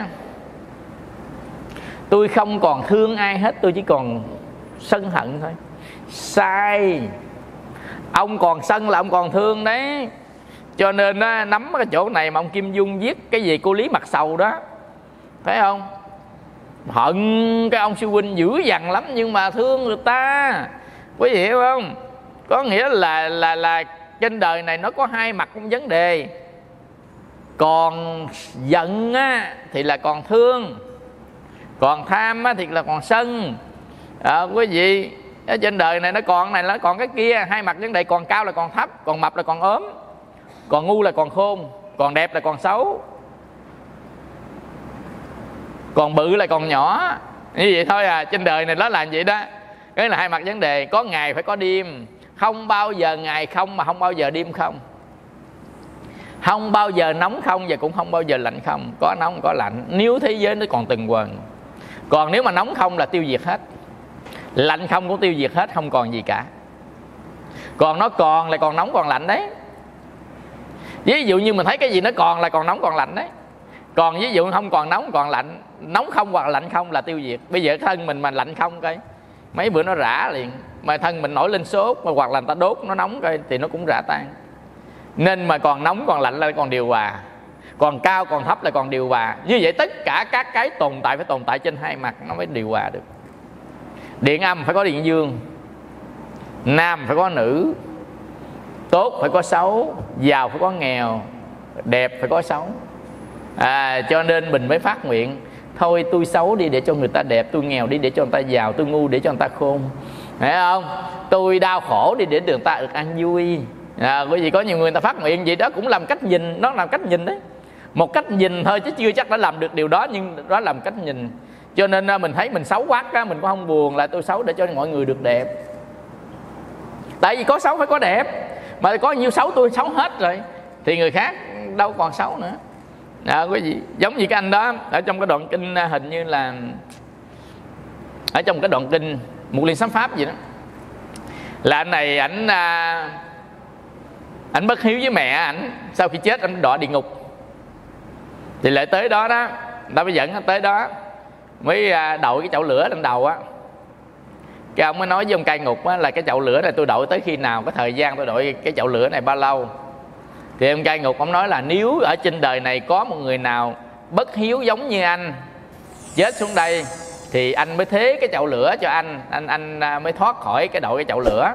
tôi không còn thương ai hết, tôi chỉ còn sân hận thôi. Sai. Ông còn sân là ông còn thương đấy. Cho nên á, nắm cái chỗ này mà ông Kim Dung viết cái gì cô Lý mặt sầu đó, thấy không? hận cái ông sư huynh dữ dằn lắm, nhưng mà thương người ta. Quý vị hiểu không? Có nghĩa là là là trên đời này nó có hai mặt của vấn đề. Còn giận á, thì là còn thương, còn tham á, thì là còn sân. À, quý vị, ở trên đời này nó còn này nó còn cái kia, hai mặt vấn đề. Còn cao là còn thấp, còn mập là còn ốm, còn ngu là còn khôn, còn đẹp là còn xấu, còn bự là còn nhỏ. Như vậy thôi à. Trên đời này nó là vậy đó. Cái là hai mặt vấn đề. Có ngày phải có đêm. Không bao giờ ngày không mà không bao giờ đêm không. Không bao giờ nóng không và cũng không bao giờ lạnh không. Có nóng có lạnh, nếu thế giới nó còn từng quần. Còn nếu mà nóng không là tiêu diệt hết, lạnh không cũng tiêu diệt hết, không còn gì cả. Còn nó còn là còn nóng còn lạnh đấy. Ví dụ như mình thấy cái gì nó còn là còn nóng còn lạnh đấy. Còn ví dụ không còn nóng còn lạnh, nóng không hoặc lạnh không là tiêu diệt. Bây giờ thân mình mà lạnh không coi, mấy bữa nó rã liền. Mà thân mình nổi lên sốt mà hoặc là người ta đốt nó nóng coi thì nó cũng rã tan. Nên mà còn nóng còn lạnh là còn điều hòa, còn cao còn thấp là còn điều hòa. Như vậy tất cả các cái tồn tại phải tồn tại trên hai mặt nó mới điều hòa được. Điện âm phải có điện dương, nam phải có nữ, tốt phải có xấu, giàu phải có nghèo, đẹp phải có xấu. À, cho nên mình mới phát nguyện thôi tôi xấu đi để cho người ta đẹp, tôi nghèo đi để cho người ta giàu, tôi ngu để cho người ta khôn, hiểu không? Tôi đau khổ đi để người ta được ăn vui. À, bởi vì có nhiều người, người ta phát nguyện vậy đó cũng làm cách nhìn, nó làm cách nhìn đấy. Một cách nhìn thôi chứ chưa chắc đã làm được điều đó, nhưng đó làm cách nhìn. Cho nên mình thấy mình xấu quá á, mình cũng không buồn là tôi xấu để cho mọi người được đẹp. Tại vì có xấu phải có đẹp, mà có nhiêu xấu tôi xấu hết rồi thì người khác đâu còn xấu nữa. À, quý vị, giống như cái anh đó ở trong cái đoạn kinh, hình như là ở trong cái đoạn kinh Một Liên Sám Pháp gì đó, là anh này ảnh ảnh bất hiếu với mẹ ảnh, sau khi chết ảnh đọa địa ngục. Thì lại tới đó đó, ta mới dẫn tới đó, mới đội cái chậu lửa lên đầu á. Cái ông mới nói với ông cai ngục á, là cái chậu lửa này tôi đội tới khi nào, cái thời gian tôi đội cái chậu lửa này bao lâu. Thì ông cai ngục ông nói là nếu ở trên đời này có một người nào bất hiếu giống như anh chết xuống đây thì anh mới thế cái chậu lửa cho anh, anh anh mới thoát khỏi cái đội cái chậu lửa.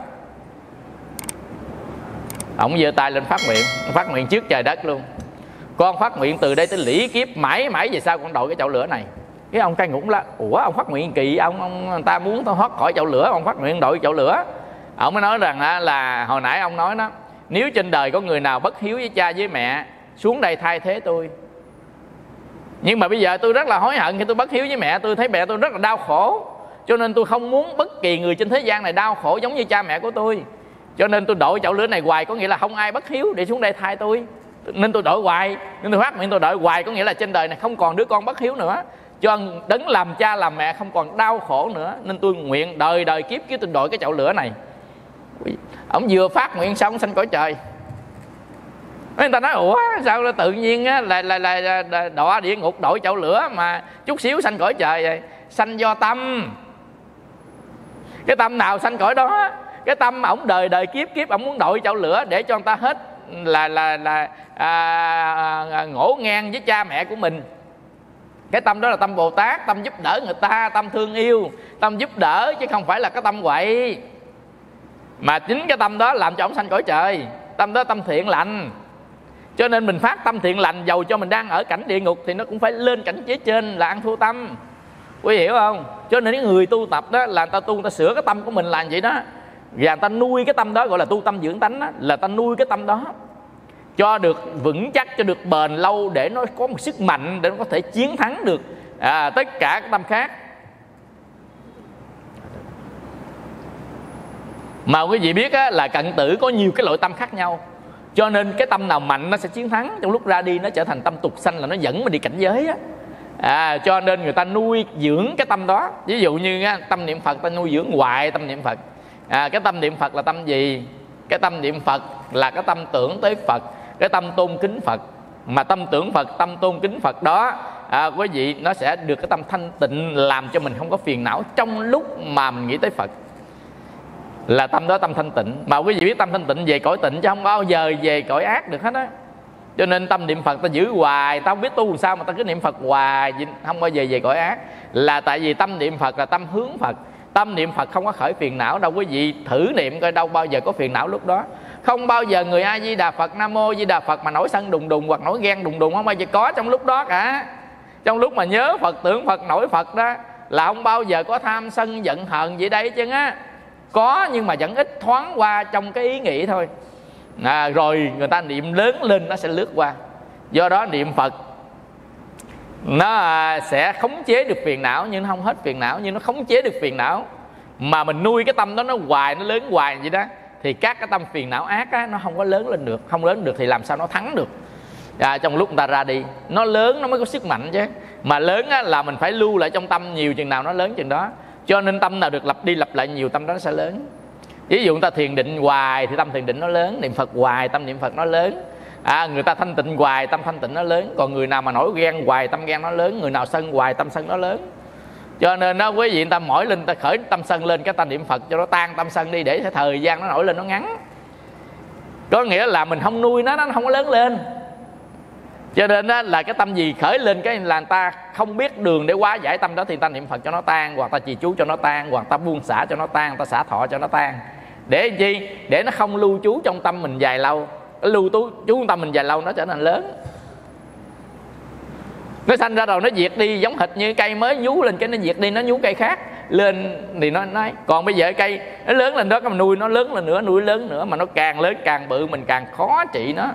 Ông giơ tay lên phát nguyện, phát nguyện trước trời đất luôn: con phát nguyện từ đây tới lĩ kiếp mãi mãi về sau con đội cái chậu lửa này. Cái ông cai ngục là ủa ông phát nguyện kỳ, ông ông người ta muốn thoát khỏi chậu lửa, ông phát nguyện đội chậu lửa. Ông mới nói rằng là hồi nãy ông nói đó, nếu trên đời có người nào bất hiếu với cha với mẹ xuống đây thay thế tôi. Nhưng mà bây giờ tôi rất là hối hận khi tôi bất hiếu với mẹ tôi, thấy mẹ tôi rất là đau khổ, cho nên tôi không muốn bất kỳ người trên thế gian này đau khổ giống như cha mẹ của tôi. Cho nên tôi đội chậu lửa này hoài, có nghĩa là không ai bất hiếu để xuống đây thay tôi, nên tôi đội hoài. Nên tôi phát nguyện tôi đội hoài, có nghĩa là trên đời này không còn đứa con bất hiếu nữa, cho đấng làm cha làm mẹ không còn đau khổ nữa. Nên tôi nguyện đời đời kiếp kiếp tôi đội cái chậu lửa này. Ông vừa phát nguyện xong sanh cõi trời. Người ta nói ủa sao nó tự nhiên á, là, là, là, là đọa địa ngục đội chậu lửa mà chút xíu sanh cõi trời vậy? Sanh do tâm. Cái tâm nào sanh cõi đó. Cái tâm ổng đời đời kiếp kiếp ổng muốn đội chậu lửa để cho người ta hết là là là à, à, ngổ ngang với cha mẹ của mình. Cái tâm đó là tâm Bồ Tát, tâm giúp đỡ người ta, tâm thương yêu, tâm giúp đỡ, chứ không phải là cái tâm quậy. Mà chính cái tâm đó làm cho ổng sanh cõi trời. Tâm đó tâm thiện lành. Cho nên mình phát tâm thiện lành, dầu cho mình đang ở cảnh địa ngục thì nó cũng phải lên cảnh chế trên là ăn thua tâm. Quý hiểu không? Cho nên những người tu tập đó là người ta tu, người ta sửa cái tâm của mình là vậy đó. Và người ta nuôi cái tâm đó, gọi là tu tâm dưỡng tánh đó, là ta nuôi cái tâm đó cho được vững chắc, cho được bền lâu, để nó có một sức mạnh để nó có thể chiến thắng được à, tất cả các tâm khác. Mà quý vị biết á, là cận tử có nhiều cái loại tâm khác nhau. Cho nên cái tâm nào mạnh nó sẽ chiến thắng. Trong lúc ra đi nó trở thành tâm tục sanh, là nó dẫn mình đi cảnh giới á. À, cho nên người ta nuôi dưỡng cái tâm đó. Ví dụ như á, tâm niệm Phật ta nuôi dưỡng hoài tâm niệm Phật. À, cái tâm niệm Phật là tâm gì? Cái tâm niệm Phật là cái tâm tưởng tới Phật, cái tâm tôn kính Phật. Mà tâm tưởng Phật, tâm tôn kính Phật đó à, quý vị, nó sẽ được cái tâm thanh tịnh, làm cho mình không có phiền não trong lúc mà mình nghĩ tới Phật. Là tâm đó tâm thanh tịnh. Mà quý vị biết tâm thanh tịnh về cõi tịnh chứ không bao giờ về cõi ác được hết á. Cho nên tâm niệm Phật ta giữ hoài. Ta không biết tu làm sao mà ta cứ niệm Phật hoài, không bao giờ về cõi ác. Là tại vì tâm niệm Phật là tâm hướng Phật. Tâm niệm Phật không có khởi phiền não đâu quý vị. Thử niệm coi đâu bao giờ có phiền não lúc đó. Không bao giờ người A Di Đà Phật, Nam Mô Di Đà Phật mà nổi sân đùng đùng hoặc nổi ghen đùng đùng, không bao giờ có trong lúc đó cả. Trong lúc mà nhớ Phật, tưởng Phật, nổi Phật đó là không bao giờ có tham sân giận hờn gì đây chứ á. Có nhưng mà vẫn ít, thoáng qua trong cái ý nghĩ thôi. À, rồi người ta niệm lớn lên nó sẽ lướt qua. Do đó niệm Phật nó sẽ khống chế được phiền não, nhưng nó không hết phiền não, nhưng nó khống chế được phiền não. Mà mình nuôi cái tâm đó nó hoài, nó lớn hoài vậy đó, thì các cái tâm phiền não ác á, nó không có lớn lên được. Không lớn được thì làm sao nó thắng được. À, trong lúc người ta ra đi, nó lớn nó mới có sức mạnh chứ. Mà lớn á, là mình phải lưu lại trong tâm nhiều chừng nào nó lớn chừng đó. Cho nên tâm nào được lặp đi lặp lại nhiều, tâm đó nó sẽ lớn. Ví dụ người ta thiền định hoài thì tâm thiền định nó lớn, niệm Phật hoài tâm niệm Phật nó lớn. À, người ta thanh tịnh hoài tâm thanh tịnh nó lớn. Còn người nào mà nổi ghen hoài tâm ghen nó lớn, người nào sân hoài tâm sân nó lớn. Cho nên đó quý vị, người ta mỏi lên, ta khởi tâm sân lên, cái ta niệm Phật cho nó tan tâm sân đi, để thời gian nó nổi lên nó ngắn. Có nghĩa là mình không nuôi nó, nó không có lớn lên. Cho nên đó là cái tâm gì khởi lên cái là người ta không biết đường để hóa giải tâm đó, thì người ta niệm Phật cho nó tan, hoặc ta trì chú cho nó tan, hoặc ta buông xả cho nó tan, ta xả thọ cho nó tan. Để chi? Để nó không lưu trú trong tâm mình dài lâu. Nó lưu trú trong tâm mình dài lâu nó trở nên lớn. Nó sanh ra rồi nó diệt đi, giống hệt như cây mới nhú lên cái nó diệt đi, nó nhú cây khác lên thì nó nói. Còn bây giờ cây nó lớn lên đó, cái mình nuôi nó lớn lên nữa, nuôi lớn nữa, mà nó càng lớn càng bự, mình càng khó trị nó.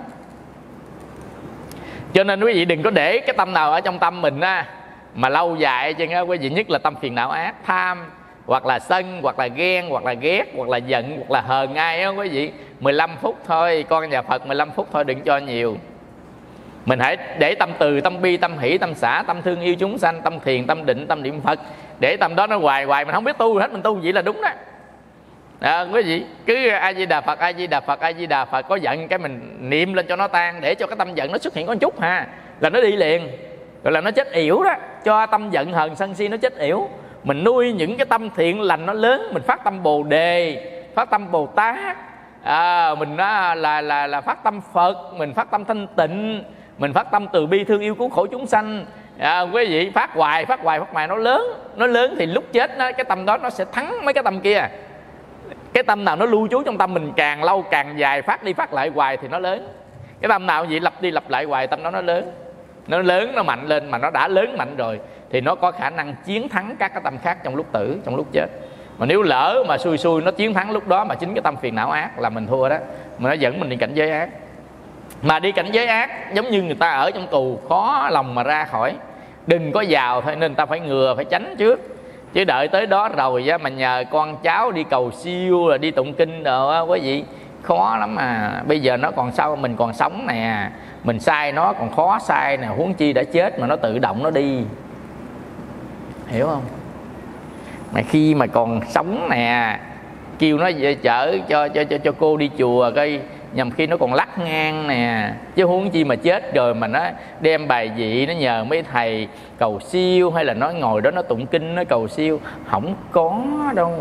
Cho nên quý vị đừng có để cái tâm nào ở trong tâm mình á mà lâu dài chứ á quý vị, nhất là tâm phiền não ác, tham hoặc là sân hoặc là ghen hoặc là ghét hoặc là giận hoặc là hờn ai á quý vị. Mười lăm phút thôi, con nhà Phật mười lăm phút thôi, đừng cho nhiều. Mình hãy để tâm từ, tâm bi, tâm hỷ, tâm xả, tâm thương yêu chúng sanh, tâm thiền, tâm định, tâm niệm Phật. Để tâm đó nó hoài hoài, mình không biết tu hết, mình tu vậy là đúng đó. À, quý vị cứ A Di Đà Phật, A Di Đà Phật, A Di Đà Phật, có giận cái mình niệm lên cho nó tan, để cho cái tâm giận nó xuất hiện có một chút ha, là nó đi liền. Gọi là nó chết yểu đó, cho tâm giận hờn sân si nó chết yểu. Mình nuôi những cái tâm thiện lành nó lớn, mình phát tâm Bồ Đề, phát tâm Bồ Tát, à, mình là, là là là phát tâm Phật, mình phát tâm thanh tịnh, mình phát tâm từ bi thương yêu cứu khổ chúng sanh. À, quý vị phát hoài, phát hoài, phát hoài nó lớn, nó lớn thì lúc chết nó, cái tâm đó nó sẽ thắng mấy cái tâm kia. Cái tâm nào nó lưu trú trong tâm mình càng lâu càng dài, phát đi phát lại hoài thì nó lớn. Cái tâm nào vậy lặp đi lặp lại hoài, tâm đó nó lớn. Nó lớn, nó mạnh lên, mà nó đã lớn mạnh rồi thì nó có khả năng chiến thắng các cái tâm khác trong lúc tử, trong lúc chết. Mà nếu lỡ mà xui xui nó chiến thắng lúc đó mà chính cái tâm phiền não ác là mình thua đó. Mà nó dẫn mình đi cảnh giới ác. Mà đi cảnh giới ác giống như người ta ở trong tù, khó lòng mà ra khỏi. Đừng có vào thôi, nên ta phải ngừa, phải tránh trước. Chứ đợi tới đó rồi á, mà nhờ con cháu đi cầu siêu là đi tụng kinh đồ á quý vị, khó lắm mà. Bây giờ nó còn sao, mình còn sống nè, mình sai nó còn khó sai nè, huống chi đã chết mà nó tự động nó đi. Hiểu không? Mà khi mà còn sống nè, kêu nó chở cho cho cho cho cô đi chùa coi, nhằm khi nó còn lắc ngang nè. Chứ huống chi mà chết rồi mà nó đem bài vị, nó nhờ mấy thầy cầu siêu, hay là nó ngồi đó nó tụng kinh, nó cầu siêu, không có đâu.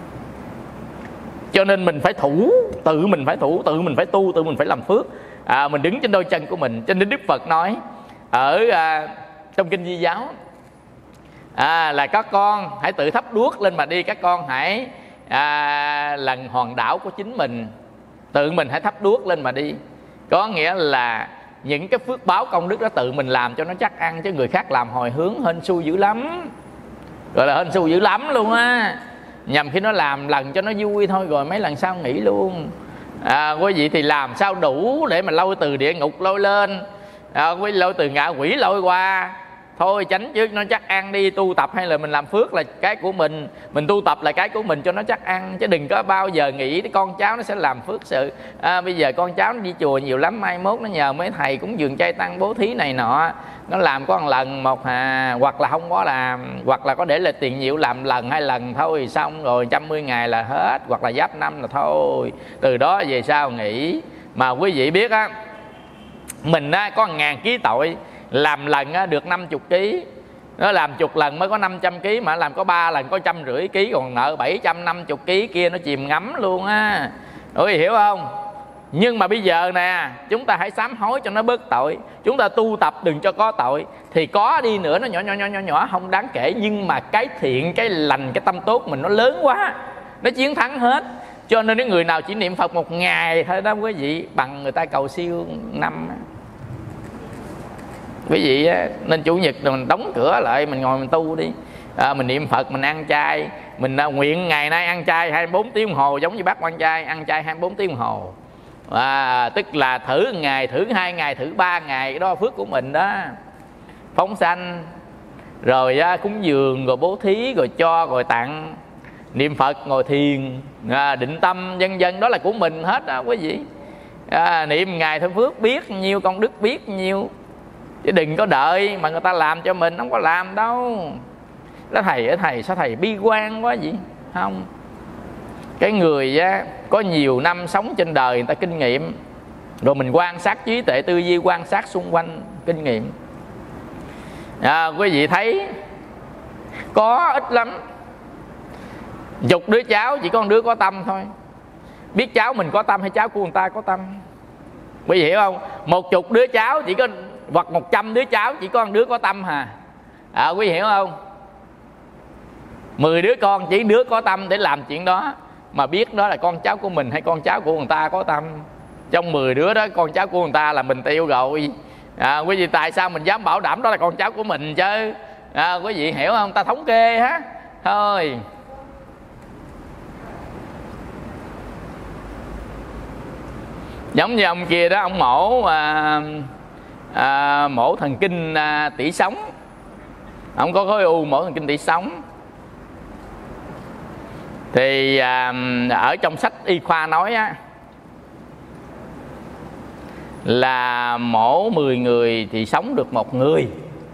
Cho nên mình phải thủ, tự mình phải thủ, tự mình phải tu, tự mình phải làm phước. À, mình đứng trên đôi chân của mình. Cho nên Đức Phật nói ở à, trong kinh Di Giáo, à, là các con hãy tự thắp đuốc lên mà đi. Các con hãy à, lần hòn đảo của chính mình, tự mình hãy thắp đuốc lên mà đi. Có nghĩa là những cái phước báo công đức đó tự mình làm cho nó chắc ăn, chứ người khác làm hồi hướng hên xui dữ lắm. Gọi là hên xui dữ lắm luôn á. Nhằm khi nó làm lần cho nó vui thôi, rồi mấy lần sau nghỉ luôn. À, quý vị thì làm sao đủ để mà lôi từ địa ngục lôi lên, à, quý lôi từ ngạ quỷ lôi qua. Thôi tránh trước nó chắc ăn đi. Tu tập hay là mình làm phước là cái của mình, mình tu tập là cái của mình cho nó chắc ăn. Chứ đừng có bao giờ nghĩ con cháu nó sẽ làm phước sự. À, bây giờ con cháu nó đi chùa nhiều lắm, mai mốt nó nhờ mấy thầy cúng dường chay tăng bố thí này nọ, nó làm có một lần một hà, hoặc là không có làm, hoặc là có để lại tiền nhiệm làm lần hai lần thôi xong rồi trăm mươi ngày là hết, hoặc là giáp năm là thôi. Từ đó về sau nghỉ. Mà quý vị biết á, mình á có một ngàn ký tội, làm lần á, được năm mươi ký. Nó làm chục lần mới có năm trăm ký, mà làm có ba lần có trăm rưỡi ký, còn nợ bảy trăm năm mươi ký kia nó chìm ngắm luôn á. Ôi hiểu không? Nhưng mà bây giờ nè, chúng ta hãy sám hối cho nó bớt tội, chúng ta tu tập đừng cho có tội. Thì có đi nữa nó nhỏ nhỏ nhỏ nhỏ nhỏ không đáng kể, nhưng mà cái thiện, cái lành, cái tâm tốt mình nó lớn quá, nó chiến thắng hết. Cho nên những người nào chỉ niệm Phật một ngày thôi đó quý vị, bằng người ta cầu siêu năm. Quý vị nên chủ nhật rồi mình đóng cửa lại, mình ngồi mình tu đi. À, mình niệm Phật, mình ăn chay, mình à, nguyện ngày nay ăn chay hai mươi bốn tiếng đồng hồ, giống như bác quan trai ăn chay hai mươi bốn tiếng đồng hồ. À, tức là thử ngày, thử hai ngày, thử ba ngày, cái đó phước của mình đó. Phóng sanh, rồi à, cúng dường, rồi bố thí, rồi cho, rồi tặng, niệm Phật, ngồi thiền, à, định tâm, vân vân, đó là của mình hết đó quý vị. À, niệm ngày thôi phước biết nhiêu, công đức biết nhiêu, chứ đừng có đợi mà người ta làm cho mình, không có làm đâu. Đó thầy ở thầy sao thầy bi quan quá vậy? Không. Cái người á, có nhiều năm sống trên đời người ta kinh nghiệm, rồi mình quan sát trí tuệ tư duy, quan sát xung quanh kinh nghiệm. À, quý vị thấy có ít lắm, chục đứa cháu chỉ có một đứa có tâm thôi. Biết cháu mình có tâm hay cháu của người ta có tâm? Quý vị hiểu không? Một chục đứa cháu chỉ có, hoặc một trăm đứa cháu chỉ có một đứa có tâm hà. À, quý vị hiểu không? Mười đứa con chỉ đứa có tâm để làm chuyện đó, mà biết đó là con cháu của mình hay con cháu của người ta có tâm. Trong mười đứa đó con cháu của người ta là mình tiêu rồi. À, quý vị tại sao mình dám bảo đảm đó là con cháu của mình chứ? À, quý vị hiểu không? Ta thống kê ha thôi. Giống như ông kia đó, ông mổ à, à, mổ thần kinh à, tủy sống. Ông có khối u mổ thần kinh tủy sống. Thì à, ở trong sách y khoa nói á, là mổ mười người thì sống được một người.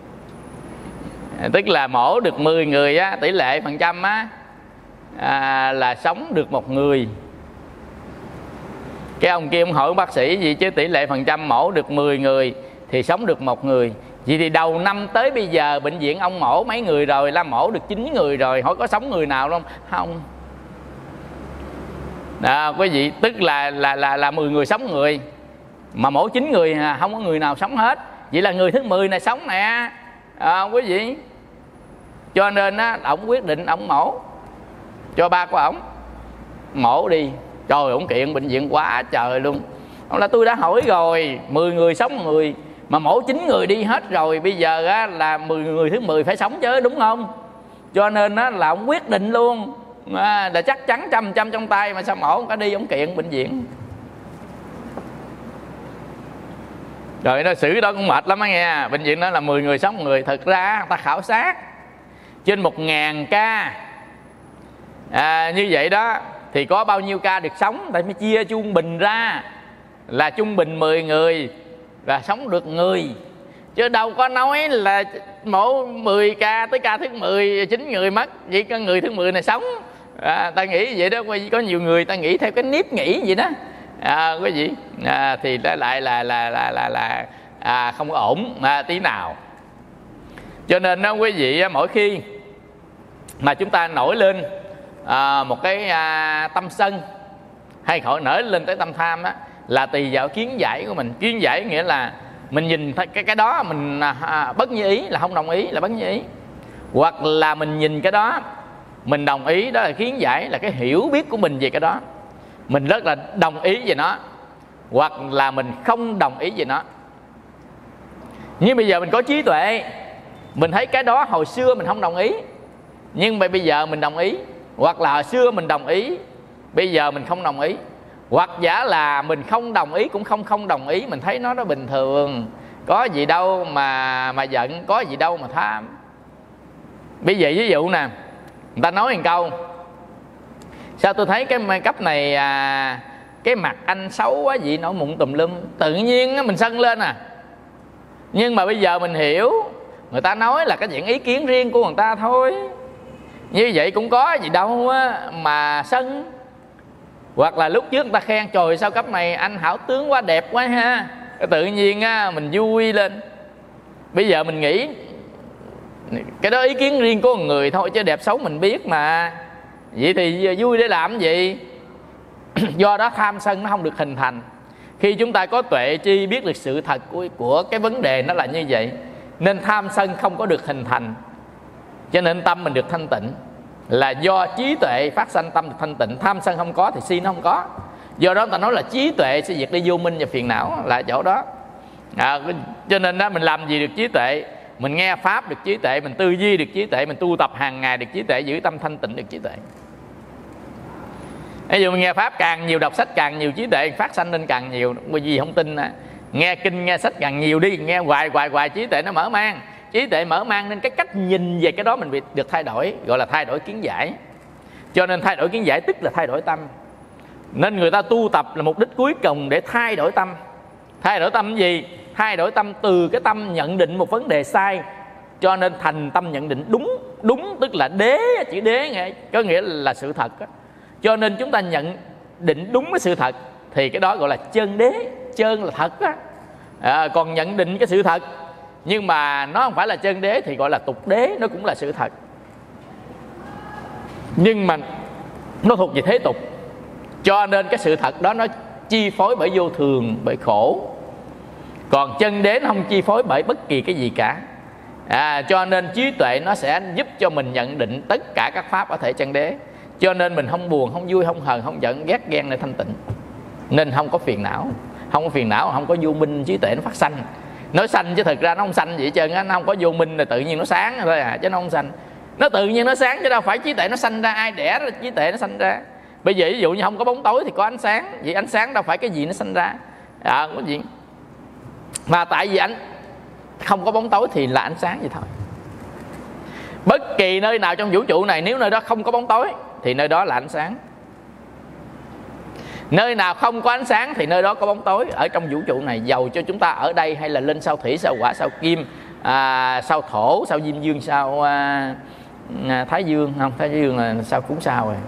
Tức là mổ được mười người á, tỷ lệ phần trăm á, à, là sống được một người. Cái ông kia ông hỏi bác sĩ gì chứ tỷ lệ phần trăm mổ được mười người thì sống được một người. Vậy thì đầu năm tới bây giờ bệnh viện ông mổ mấy người rồi? Là mổ được chín người rồi, hỏi có sống người nào không? Không. À, quý vị, tức là là là là mười người sống người, mà mổ chín người à, không có người nào sống hết. Vậy là người thứ mười này sống nè, à, quý vị. Cho nên á, ổng quyết định ổng mổ cho ba của ổng. Mổ đi, trời, ổng kiện bệnh viện quá trời luôn. Ông là tôi đã hỏi rồi, mười người sống người, mà mổ chín người đi hết rồi, bây giờ á, là mười người thứ mười phải sống chứ, đúng không? Cho nên á, là ông quyết định luôn, à, là chắc chắn trăm trăm trong tay, mà sao mổ ông cả đi ông kiện bệnh viện. Rồi nó xử đó cũng mệt lắm á nghe. Bệnh viện đó là mười người sống người. Thực ra người ta khảo sát trên một ngàn ca à, như vậy đó, thì có bao nhiêu ca được sống? Tại mới chia trung bình ra, là trung bình mười người là sống được người. Chứ đâu có nói là mổ mười ca tới ca thứ mười chín người mất, vậy có người thứ mười này sống. À, ta nghĩ vậy đó. Có nhiều người ta nghĩ theo cái nếp nghĩ vậy đó. À, quý vị, à, thì đó lại là là là là, là à, không có ổn à, tí nào. Cho nên đó quý vị, mỗi khi mà chúng ta nổi lên à, một cái à, tâm sân, hay khỏi nổi lên tới tâm tham đó, là tùy vào kiến giải của mình. Kiến giải nghĩa là mình nhìn cái cái đó mình à, bất như ý, là không đồng ý, là bất như ý. Hoặc là mình nhìn cái đó mình đồng ý, đó là kiến giải, là cái hiểu biết của mình về cái đó, mình rất là đồng ý về nó. Hoặc là mình không đồng ý về nó. Nhưng bây giờ mình có trí tuệ, mình thấy cái đó hồi xưa mình không đồng ý, nhưng mà bây giờ mình đồng ý. Hoặc là hồi xưa mình đồng ý, bây giờ mình không đồng ý. Hoặc giả là mình không đồng ý cũng không không đồng ý, mình thấy nó nó bình thường, có gì đâu mà mà giận, có gì đâu mà tham. Bây giờ ví dụ nè, người ta nói một câu: sao tôi thấy cái cấp này à, cái mặt anh xấu quá vậy, nổi mụn tùm lum. Tự nhiên mình sân lên à. Nhưng mà bây giờ mình hiểu, người ta nói là cái chuyện ý kiến riêng của người ta thôi, như vậy cũng có gì đâu á mà sân. Hoặc là lúc trước người ta khen trời sao cấp này anh hảo tướng quá, đẹp quá ha, tự nhiên á mình vui lên. Bây giờ mình nghĩ cái đó ý kiến riêng của người thôi, chứ đẹp xấu mình biết mà, vậy thì vui để làm gì? Do đó tham sân nó không được hình thành. Khi chúng ta có tuệ tri, biết được sự thật của, của cái vấn đề nó là như vậy, nên tham sân không có được hình thành, cho nên tâm mình được thanh tịnh. Là do trí tuệ phát sanh tâm được thanh tịnh. Tham sân không có thì si nó không có. Do đó ta nói là trí tuệ sẽ diệt đi vô minh và phiền não là chỗ đó. À, cho nên đó mình làm gì được trí tuệ? Mình nghe pháp được trí tuệ, mình tư duy được trí tuệ, mình tu tập hàng ngày được trí tuệ, giữ tâm thanh tịnh được trí tuệ. Ví dụ mình nghe pháp càng nhiều, đọc sách càng nhiều, trí tuệ phát sanh lên càng nhiều. Bởi vì không tin à, nghe kinh nghe sách càng nhiều đi, nghe hoài hoài hoài trí tuệ nó mở mang. Trí tuệ mở mang nên cái cách nhìn về cái đó mình bị được thay đổi, gọi là thay đổi kiến giải. Cho nên thay đổi kiến giải tức là thay đổi tâm. Nên người ta tu tập là mục đích cuối cùng để thay đổi tâm. Thay đổi tâm gì? Thay đổi tâm từ cái tâm nhận định một vấn đề sai, cho nên thành tâm nhận định đúng. Đúng tức là đế, chữ đế nghe, có nghĩa là sự thật đó. Cho nên chúng ta nhận định đúng cái sự thật thì cái đó gọi là chân đế. Chân là thật đó. À, còn nhận định cái sự thật nhưng mà nó không phải là chân đế thì gọi là tục đế, nó cũng là sự thật. Nhưng mà nó thuộc về thế tục, cho nên cái sự thật đó nó chi phối bởi vô thường, bởi khổ. Còn chân đế nó không chi phối bởi bất kỳ cái gì cả. À, cho nên trí tuệ nó sẽ giúp cho mình nhận định tất cả các pháp ở thể chân đế. Cho nên mình không buồn, không vui, không hờn, không giận, ghét ghen để thanh tịnh. Nên không có phiền não. Không có phiền não, không có vô minh, trí tuệ nó phát sanh. Nói sanh chứ thực ra nó không sanh gì hết trơn á. Nó không có vô minh là tự nhiên nó sáng thôi à, chứ nó không sanh. Nó tự nhiên nó sáng chứ đâu phải trí tuệ nó sanh ra. Ai đẻ ra trí tuệ nó sanh ra? Bây giờ ví dụ như không có bóng tối thì có ánh sáng. Vì ánh sáng đâu phải cái gì nó sanh ra à, có gì. Mà tại vì ánh không có bóng tối thì là ánh sáng vậy thôi. Bất kỳ nơi nào trong vũ trụ này, nếu nơi đó không có bóng tối thì nơi đó là ánh sáng. Nơi nào không có ánh sáng thì nơi đó có bóng tối. Ở trong vũ trụ này, dầu cho chúng ta ở đây hay là lên sao thủy, sao hỏa, sao kim, à, sao thổ, sao diêm dương, sao à, à, thái dương. Không, thái dương là sao cúng sao rồi.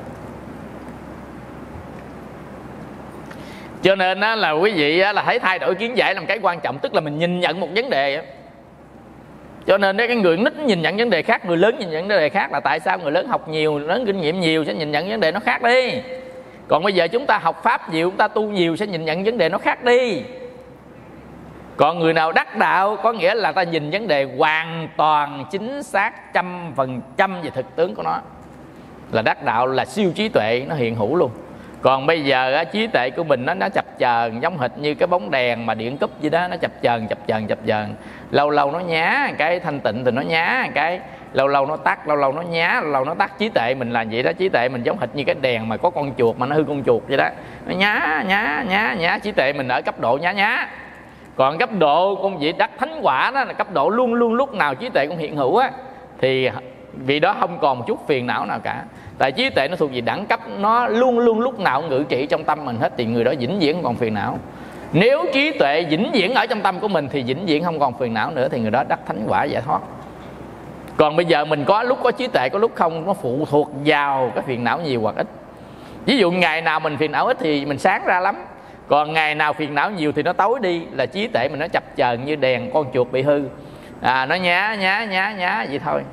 Cho nên á, là quý vị á, là thấy thay đổi kiến giải là một cái quan trọng. Tức là mình nhìn nhận một vấn đề á. Cho nên cái người nít nhìn nhận vấn đề khác, người lớn nhìn nhận vấn đề khác. Là tại sao người lớn học nhiều, lớn kinh nghiệm nhiều sẽ nhìn nhận vấn đề nó khác đi. Còn bây giờ chúng ta học pháp nhiều, chúng ta tu nhiều sẽ nhìn nhận vấn đề nó khác đi. Còn người nào đắc đạo có nghĩa là ta nhìn vấn đề hoàn toàn chính xác trăm phần trăm về thực tướng của nó. Là đắc đạo, là siêu trí tuệ nó hiện hữu luôn. Còn bây giờ á, trí tuệ của mình nó nó chập chờn, giống hệt như cái bóng đèn mà điện cúp vậy đó, nó chập chờn chập chờn chập chờn. Lâu lâu nó nhá cái thanh tịnh thì nó nhá cái, lâu lâu nó tắt, lâu lâu nó nhá, lâu lâu nó tắt. Trí tuệ mình là vậy đó. Trí tuệ mình giống hệt như cái đèn mà có con chuột mà nó hư con chuột vậy đó, nó nhá nhá nhá nhá. Trí tuệ mình ở cấp độ nhá nhá. Còn cấp độ công vị đắc thánh quả đó là cấp độ luôn luôn lúc nào trí tuệ cũng hiện hữu á, thì vì đó không còn một chút phiền não nào cả. Tại trí tuệ nó thuộc về đẳng cấp, nó luôn luôn lúc nào cũng ngự trị trong tâm mình hết, thì người đó vĩnh viễn không còn phiền não. Nếu trí tuệ vĩnh viễn ở trong tâm của mình thì vĩnh viễn không còn phiền não nữa, thì người đó đắc thánh quả giải thoát. Còn bây giờ mình có lúc có trí tuệ, có lúc không, nó phụ thuộc vào cái phiền não nhiều hoặc ít. Ví dụ ngày nào mình phiền não ít thì mình sáng ra lắm. Còn ngày nào phiền não nhiều thì nó tối đi. Là trí tuệ mình nó chập chờn như đèn con chuột bị hư à, nó nhá nhá nhá nhá vậy thôi.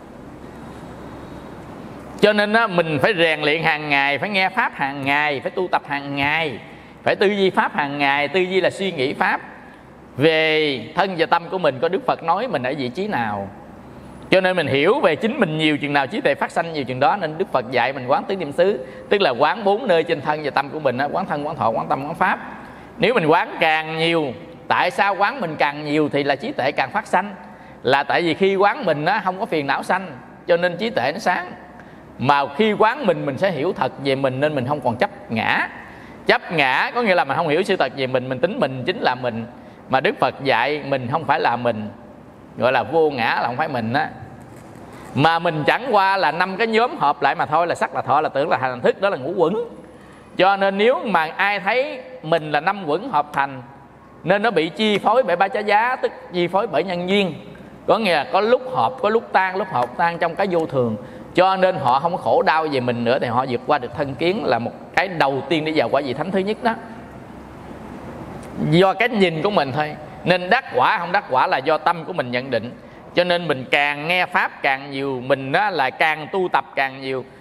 Cho nên á, mình phải rèn luyện hàng ngày, phải nghe pháp hàng ngày, phải tu tập hàng ngày, phải tư duy pháp hàng ngày. Tư duy là suy nghĩ pháp về thân và tâm của mình. Có Đức Phật nói mình ở vị trí nào, cho nên mình hiểu về chính mình nhiều chừng nào, trí tuệ phát sanh nhiều chừng đó. Nên Đức Phật dạy mình quán tứ niệm xứ, tức là quán bốn nơi trên thân và tâm của mình, quán thân, quán thọ, quán tâm, quán pháp. Nếu mình quán càng nhiều, tại sao quán mình càng nhiều thì là trí tuệ càng phát sanh? Là tại vì khi quán mình á, không có phiền não sanh, cho nên trí tuệ nó sáng. Mà khi quán mình, mình sẽ hiểu thật về mình, nên mình không còn chấp ngã. Chấp ngã có nghĩa là mình không hiểu sự thật về mình, mình tính mình chính là mình. Mà Đức Phật dạy mình không phải là mình, gọi là vô ngã, là không phải mình á. Mà mình chẳng qua là năm cái nhóm hợp lại mà thôi, là sắc, là thọ, là tưởng, là hành, là thức, đó là ngũ quẩn. Cho nên nếu mà ai thấy mình là năm quẩn hợp thành, nên nó bị chi phối bởi ba chá giá, tức chi phối bởi nhân duyên. Có nghĩa là có lúc hợp, có lúc tan, lúc hợp tan trong cái vô thường. Cho nên họ không có khổ đau về mình nữa, thì họ vượt qua được thân kiến, là một cái đầu tiên để vào quả vị thánh thứ nhất đó. Do cái nhìn của mình thôi. Nên đắc quả không đắc quả là do tâm của mình nhận định. Cho nên mình càng nghe pháp càng nhiều, mình đó là càng tu tập càng nhiều,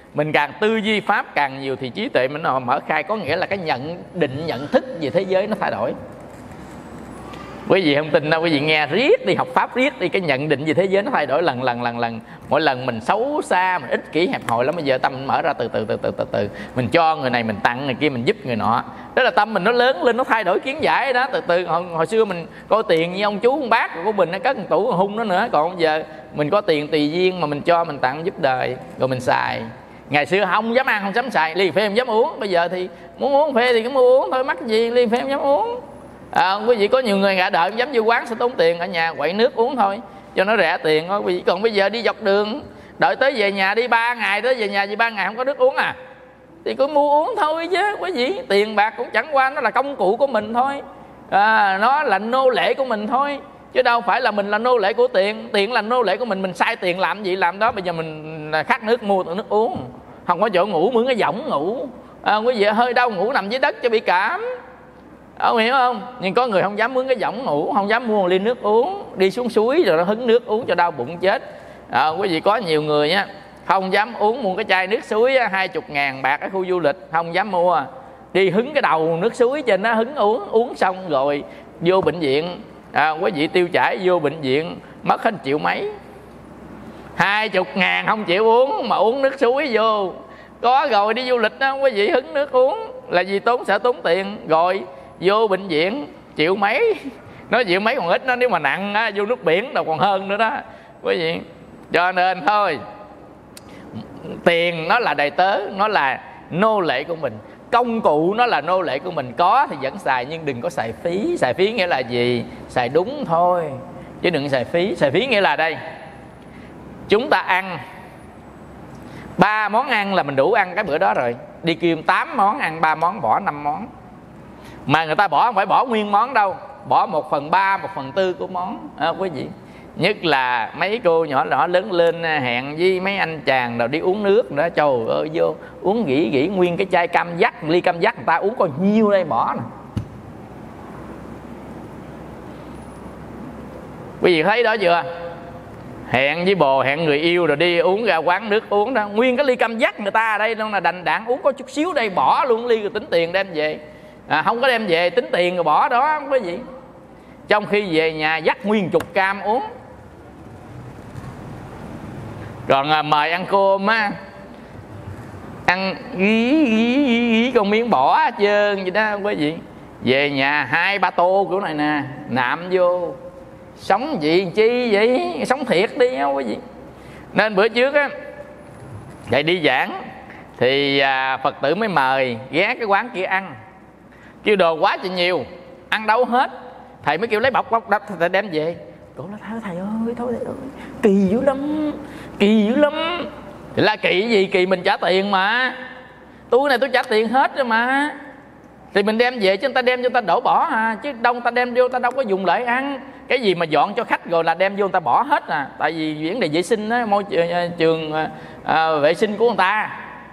Mình càng tư duy pháp càng nhiều thì trí tuệ mình nó mở khai, có nghĩa là cái nhận định, nhận thức về thế giới nó thay đổi. Quý vị không tin đâu, quý vị nghe riết đi, học pháp riết đi, cái nhận định về thế giới nó thay đổi lần lần lần lần. Mỗi lần mình xấu xa, mình ích kỷ hẹp hòi lắm, bây giờ tâm mình mở ra từ từ từ từ từ từ. Mình cho người này, mình tặng người kia, mình giúp người nọ. Đó là tâm mình nó lớn lên, nó thay đổi kiến giải đó. Từ từ hồi, hồi xưa mình có tiền như ông chú ông bác của mình, nó cất một tủ hung nó nữa. Còn bây giờ mình có tiền tùy duyên mà mình cho, mình tặng giúp đời, rồi mình xài. Ngày xưa không dám ăn, không dám xài, ly phê không dám uống. Bây giờ thì muốn uống phê thì cứ mua uống thôi, mắc gì, ly phê không dám uống. À, quý vị có nhiều người ngã đợi không dám vô quán, sẽ tốn tiền, ở nhà quậy nước uống thôi cho nó rẻ tiền thôi quý vị. Còn bây giờ đi dọc đường đợi tới về nhà đi ba ngày, tới về nhà vì ba ngày không có nước uống à, thì cứ mua uống thôi chứ quý vị. Tiền bạc cũng chẳng qua nó là công cụ của mình thôi, à, nó là nô lệ của mình thôi, chứ đâu phải là mình là nô lệ của tiền. Tiền là nô lệ của mình, mình sai tiền làm gì làm đó. Bây giờ mình khát nước mua nước uống, không có chỗ ngủ mướn cái võng ngủ, à, quý vị hơi đau ngủ nằm dưới đất cho bị cảm. Ông hiểu không? Nhưng có người không dám mướn cái võng ngủ, không dám mua một ly nước uống, đi xuống suối rồi nó hứng nước uống cho đau bụng chết. À, quý vị có nhiều người á không dám uống mua cái chai nước suối hai chục ngàn bạc ở khu du lịch, không dám mua, đi hứng cái đầu nước suối trên nó hứng uống, uống xong rồi vô bệnh viện. À, quý vị tiêu chảy vô bệnh viện mất hết triệu mấy, hai chục ngàn không chịu uống mà uống nước suối vô. Có rồi đi du lịch đó quý vị hứng nước uống là vì tốn, sợ tốn tiền, rồi vô bệnh viện triệu mấy. Nói triệu mấy còn ít đó, nếu mà nặng á, vô nước biển đâu còn hơn nữa đó quý vị. Cho nên thôi, tiền nó là đầy tớ, nó là nô lệ của mình, công cụ nó là nô lệ của mình. Có thì vẫn xài nhưng đừng có xài phí. Xài phí nghĩa là gì? Xài đúng thôi chứ đừng xài phí. Xài phí nghĩa là đây, chúng ta ăn ba món ăn là mình đủ ăn cái bữa đó rồi. Đi kêu tám món ăn ba món, bỏ năm món. Mà người ta bỏ không phải bỏ nguyên món đâu, bỏ một phần ba, một phần tư của món, à, quý vị. Nhất là mấy cô nhỏ nhỏ lớn lên hẹn với mấy anh chàng nào đi uống nước nữa, trời ơi vô uống gỉ gỉ nguyên cái chai cam dắt, ly cam dắt người ta uống còn nhiêu đây bỏ nè. Quý vị thấy đó chưa? Hẹn với bồ, hẹn người yêu rồi đi uống ra quán nước uống đó, nguyên cái ly cam dắt người ta ở đây đâu là đành đạn uống có chút xíu đây, bỏ luôn ly rồi tính tiền đem về. À, không có đem về tính tiền rồi bỏ đó quý vị. Trong khi về nhà dắt nguyên chục cam uống. Còn à, mời ăn cơm á, ăn gí gí gí con miếng bỏ hết trơn vậy đó quý vị. Về nhà hai ba tô kiểu này nè, nạm vô. Sống gì chi vậy? Sống thiệt đi á quý vị. Nên bữa trước á, thầy đi giảng thì à, Phật tử mới mời ghé cái quán kia ăn, kêu đồ quá trời nhiều, ăn đâu hết. Thầy mới kêu lấy bọc bọc đắp, thầy đem về. Cổ là thôi thầy ơi, thôi thầy ơi, kỳ dữ lắm, kỳ dữ lắm. Thì là kỳ gì? Kỳ mình trả tiền mà. Túi này tôi trả tiền hết rồi mà. Thì mình đem về chứ người ta đem cho người ta đổ bỏ à. Chứ đâu người ta đem vô người ta đâu có dùng lại ăn. Cái gì mà dọn cho khách rồi là đem vô người ta bỏ hết à. Tại vì vấn đề vệ sinh á, môi trường à, vệ sinh của người ta.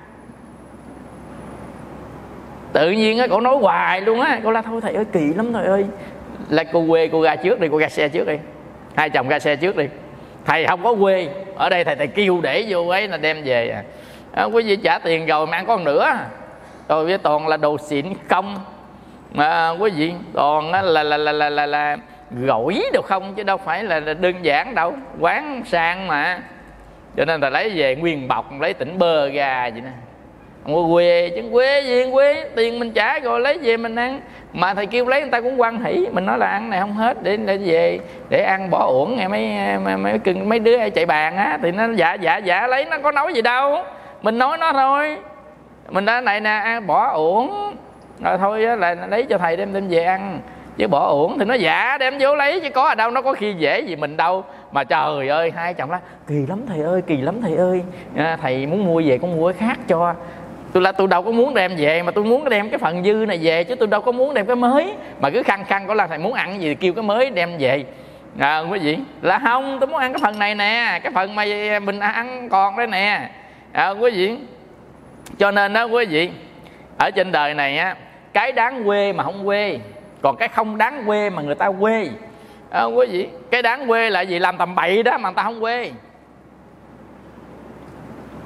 Tự nhiên á, cổ nói hoài luôn á. Cô la thôi thầy ơi kỳ lắm thầy ơi. Là cô quê cô ra trước đi, cô ra xe trước đi. Hai chồng ra xe trước đi. Thầy không có quê. Ở đây thầy thầy kêu để vô ấy là đem về à. À, quý vị trả tiền rồi mà ăn có nữa. Rồi với toàn là đồ xịn không. Mà quý vị toàn là là là là là, là, là gỏi đâu không, chứ đâu phải là đơn giản đâu. Quán sang mà. Cho nên thầy lấy về nguyên bọc, lấy tỉnh bơ ra vậy nè. Không có quê, chứ quê gì quê, tiền mình trả rồi lấy về mình ăn. Mà thầy kêu lấy người ta cũng hoan hỉ. Mình nói là ăn này không hết để, để về để ăn bỏ uổng nghe mấy mấy, mấy, mấy đứa chạy bàn á. Thì nó dạ dạ dạ lấy, nó có nói gì đâu. Mình nói nó thôi. Mình nói này nè, ăn bỏ uổng. Rồi thôi là lấy cho thầy đem đem về ăn. Chứ bỏ uổng thì nó dạ đem vô lấy, chứ có ở đâu nó có khi dễ gì mình đâu. Mà trời ơi, hai chồng lá kỳ lắm thầy ơi, kỳ lắm thầy ơi, à, thầy muốn mua về con mua cái khác cho. Tôi là tôi đâu có muốn đem về, mà tôi muốn đem cái phần dư này về, chứ tôi đâu có muốn đem cái mới. Mà cứ khăng khăng có là thầy muốn ăn gì thì kêu cái mới đem về. À, quý vị là không, tôi muốn ăn cái phần này nè, cái phần mà mình ăn còn đây nè. À, quý vị. Cho nên đó quý vị, ở trên đời này á, cái đáng quê mà không quê, còn cái không đáng quê mà người ta quê. À, quý vị, cái đáng quê là gì? Làm tầm bậy đó mà người ta không quê.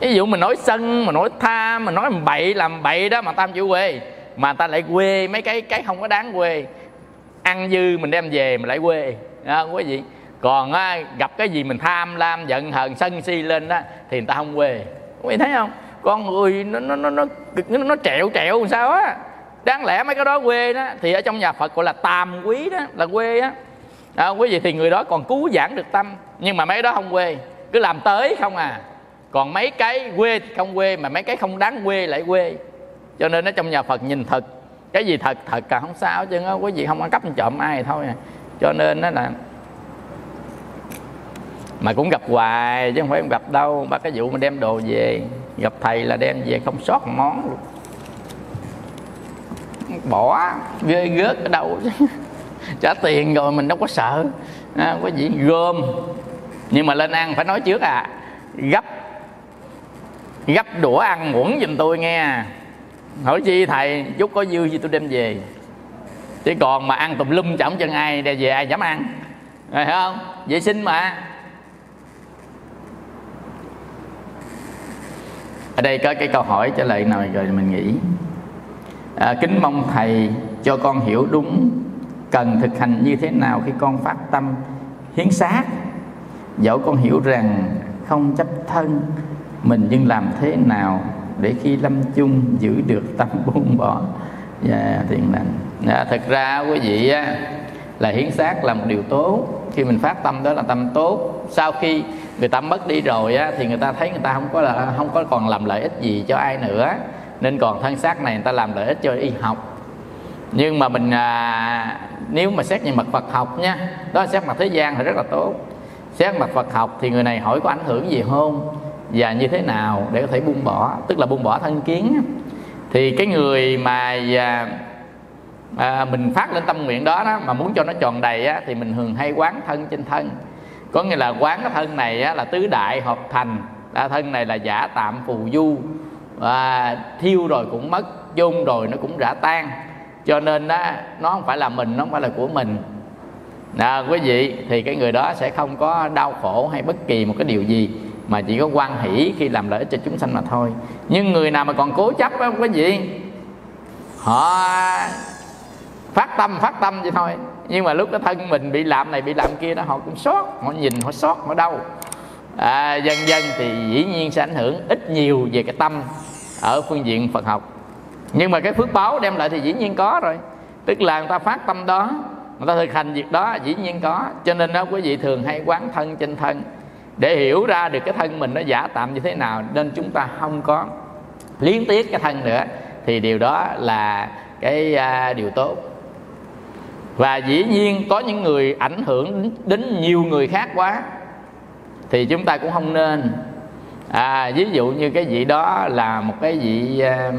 Ví dụ mình nói sân, mình nói tham, mình nói mình bậy làm bậy đó mà ta không chịu quê, mà ta lại quê mấy cái cái không có đáng quê. Ăn dư mình đem về mình lại quê đó, quý vị. Còn á, gặp cái gì mình tham lam giận hờn sân si lên đó thì người ta không quê. Quý vị thấy không? Con người nó nó nó nó nó, nó trẹo trẹo làm sao á. Đáng lẽ mấy cái đó quê đó thì ở trong nhà Phật gọi là tàm quý đó, là quê á. À, quý vị thì người đó còn cứu giảng được tâm, nhưng mà mấy cái đó không quê, cứ làm tới không à. Còn mấy cái quê thì không quê, mà mấy cái không đáng quê lại quê. Cho nên ở trong nhà Phật nhìn thật, cái gì thật thật cả không sao chứ đó, quý vị không ăn cắp trộm ai thì thôi à. Cho nên đó là mà cũng gặp hoài chứ không phải không gặp đâu. Ba cái vụ mà đem đồ về, gặp thầy là đem về không sót một món luôn, bỏ ghê gớt ở đâu chứ. Trả tiền rồi mình đâu có sợ à, quý vị gom. Nhưng mà lên ăn phải nói trước à, gấp gấp đũa ăn muỗng giùm tôi nghe. Hỏi chi thầy, chút có dư gì tôi đem về. Chứ còn mà ăn tùm lum chỏng chân ai đem về ai dám ăn, phải không? Vệ sinh mà. Ở đây có cái câu hỏi trả lời nào rồi mình nghĩ. À, kính mong thầy cho con hiểu đúng cần thực hành như thế nào khi con phát tâm hiến xác. Dẫu con hiểu rằng không chấp thân mình, nhưng làm thế nào để khi lâm chung giữ được tâm buông bỏ và thiện lành. À, thực ra quý vị á, là hiến xác là một điều tốt. Khi mình phát tâm đó là tâm tốt. Sau khi người ta mất đi rồi á, thì người ta thấy người ta không có là không có còn làm lợi ích gì cho ai nữa, nên còn thân xác này người ta làm lợi ích cho y học. Nhưng mà mình à, nếu mà xét về mặt Phật học nha, đó xét mặt thế gian thì rất là tốt. Xét mặt Phật học thì người này hỏi có ảnh hưởng gì không và như thế nào để có thể buông bỏ, tức là buông bỏ thân kiến. Thì cái người mà à, à, mình phát lên tâm nguyện đó, đó mà muốn cho nó tròn đầy á, thì mình thường hay quán thân trên thân. Có nghĩa là quán cái thân này á, là tứ đại hợp thành. Là thân này là giả tạm phù du, à, thiêu rồi cũng mất, chôn rồi nó cũng rã tan. Cho nên đó, nó không phải là mình, nó không phải là của mình. À, quý vị, thì cái người đó sẽ không có đau khổ hay bất kỳ một cái điều gì, mà chỉ có hoan hỷ khi làm lợi ích cho chúng sanh mà thôi. Nhưng người nào mà còn cố chấp đó, quý vị, họ phát tâm phát tâm vậy thôi, nhưng mà lúc cái thân mình bị làm này bị làm kia đó, họ cũng sót, họ nhìn họ sót họ đau. À, dần dần thì dĩ nhiên sẽ ảnh hưởng ít nhiều về cái tâm ở phương diện Phật học. Nhưng mà cái phước báo đem lại thì dĩ nhiên có rồi. Tức là người ta phát tâm đó, người ta thực hành việc đó, dĩ nhiên có. Cho nên đó quý vị thường hay quán thân trên thân, để hiểu ra được cái thân mình nó giả tạm như thế nào, nên chúng ta không có liếng tiếc cái thân nữa. Thì điều đó là cái à, điều tốt. Và dĩ nhiên có những người ảnh hưởng đến nhiều người khác quá thì chúng ta cũng không nên. À, ví dụ như cái vị đó là một cái vị à,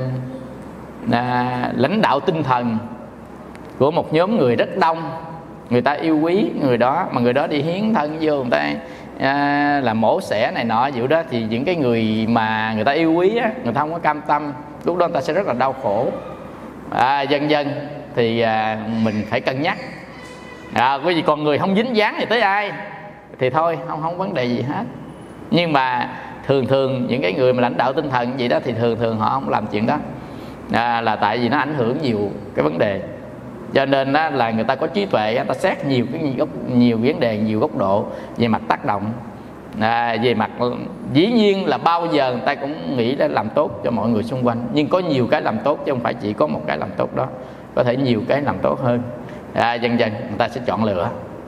à, lãnh đạo tinh thần của một nhóm người rất đông, người ta yêu quý người đó, mà người đó đi hiến thân vô, người ta à, là mổ xẻ này nọ vụ đó, thì những cái người mà người ta yêu quý á, người ta không có cam tâm, lúc đó người ta sẽ rất là đau khổ. À, dần dần thì à, mình phải cân nhắc. À, bởi vì con người không dính dáng thì tới ai thì thôi, không không vấn đề gì hết. Nhưng mà thường thường những cái người mà lãnh đạo tinh thần gì đó thì thường thường họ không làm chuyện đó, à, là tại vì nó ảnh hưởng nhiều cái vấn đề. Cho nên đó là người ta có trí tuệ, người ta xét nhiều cái góc, nhiều vấn đề, nhiều góc độ về mặt tác động. À, về mặt dĩ nhiên là bao giờ người ta cũng nghĩ để làm tốt cho mọi người xung quanh, nhưng có nhiều cái làm tốt chứ không phải chỉ có một cái làm tốt đó, có thể nhiều cái làm tốt hơn. À, dần dần người ta sẽ chọn lựa.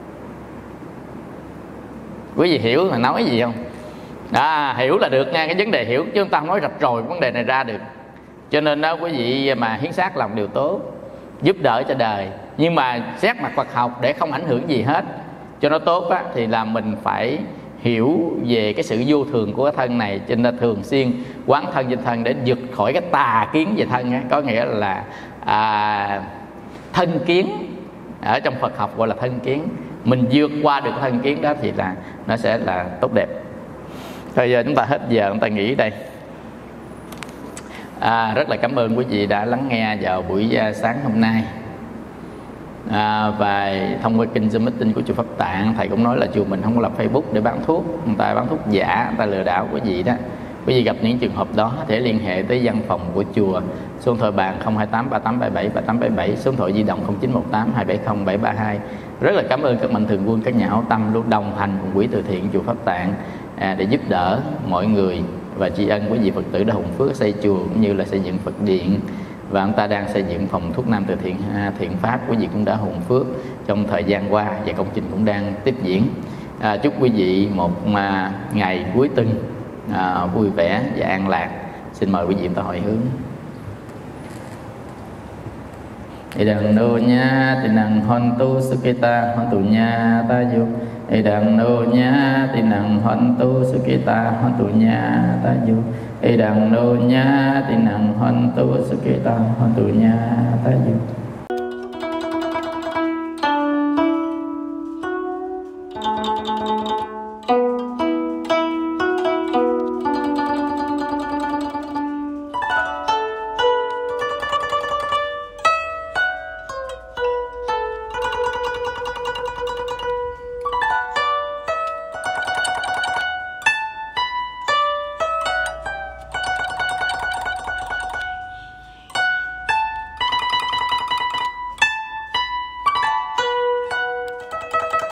Quý vị hiểu là nói gì không? À, hiểu là được nha, cái vấn đề hiểu, chứ chúng ta không nói rạch ròi vấn đề này ra được. Cho nên đó quý vị mà hiến xác làm điều tốt, giúp đỡ cho đời. Nhưng mà xét mặt Phật học để không ảnh hưởng gì hết, cho nó tốt á, thì là mình phải hiểu về cái sự vô thường của cái thân này. Cho nên thường xuyên quán thân trên thân để vượt khỏi cái tà kiến về thân á. Có nghĩa là à, thân kiến, ở trong Phật học gọi là thân kiến. Mình vượt qua được thân kiến đó thì là nó sẽ là tốt đẹp. Bây giờ chúng ta hết giờ, chúng ta nghỉ đây. À, rất là cảm ơn quý vị đã lắng nghe vào buổi sáng hôm nay. À, và thông qua kênh Zoom Meeting của chùa Pháp Tạng, thầy cũng nói là chùa mình không có lập Facebook để bán thuốc, người ta bán thuốc giả, người ta lừa đảo quý vị đó. Quý vị gặp những trường hợp đó thể liên hệ tới văn phòng của chùa, số điện thoại bàn không hai tám ba tám bảy bảy ba tám bảy bảy, số điện thoại di động không chín một tám hai bảy không bảy ba hai. Rất là cảm ơn các mạnh thường quân, các nhà hảo tâm luôn đồng hành cùng quỹ từ thiện chùa Pháp Tạng à, để giúp đỡ mọi người và tri ân quý vị Phật tử đã hùng phước xây chùa cũng như là xây dựng Phật điện. Và ông ta đang xây dựng phòng thuốc nam từ thiện thiện pháp, quý vị cũng đã hùng phước trong thời gian qua và công trình cũng đang tiếp diễn. À, chúc quý vị một à, ngày cuối tuần à, vui vẻ và an lạc. Xin mời quý vị ta hồi hướng. Idang no nya tinang hontu sukita hontu nya tayu. Idang no nya tinang hontu sukita hontu nya tayu. Idang no nya tinang hontu sukita hontu nya tayu.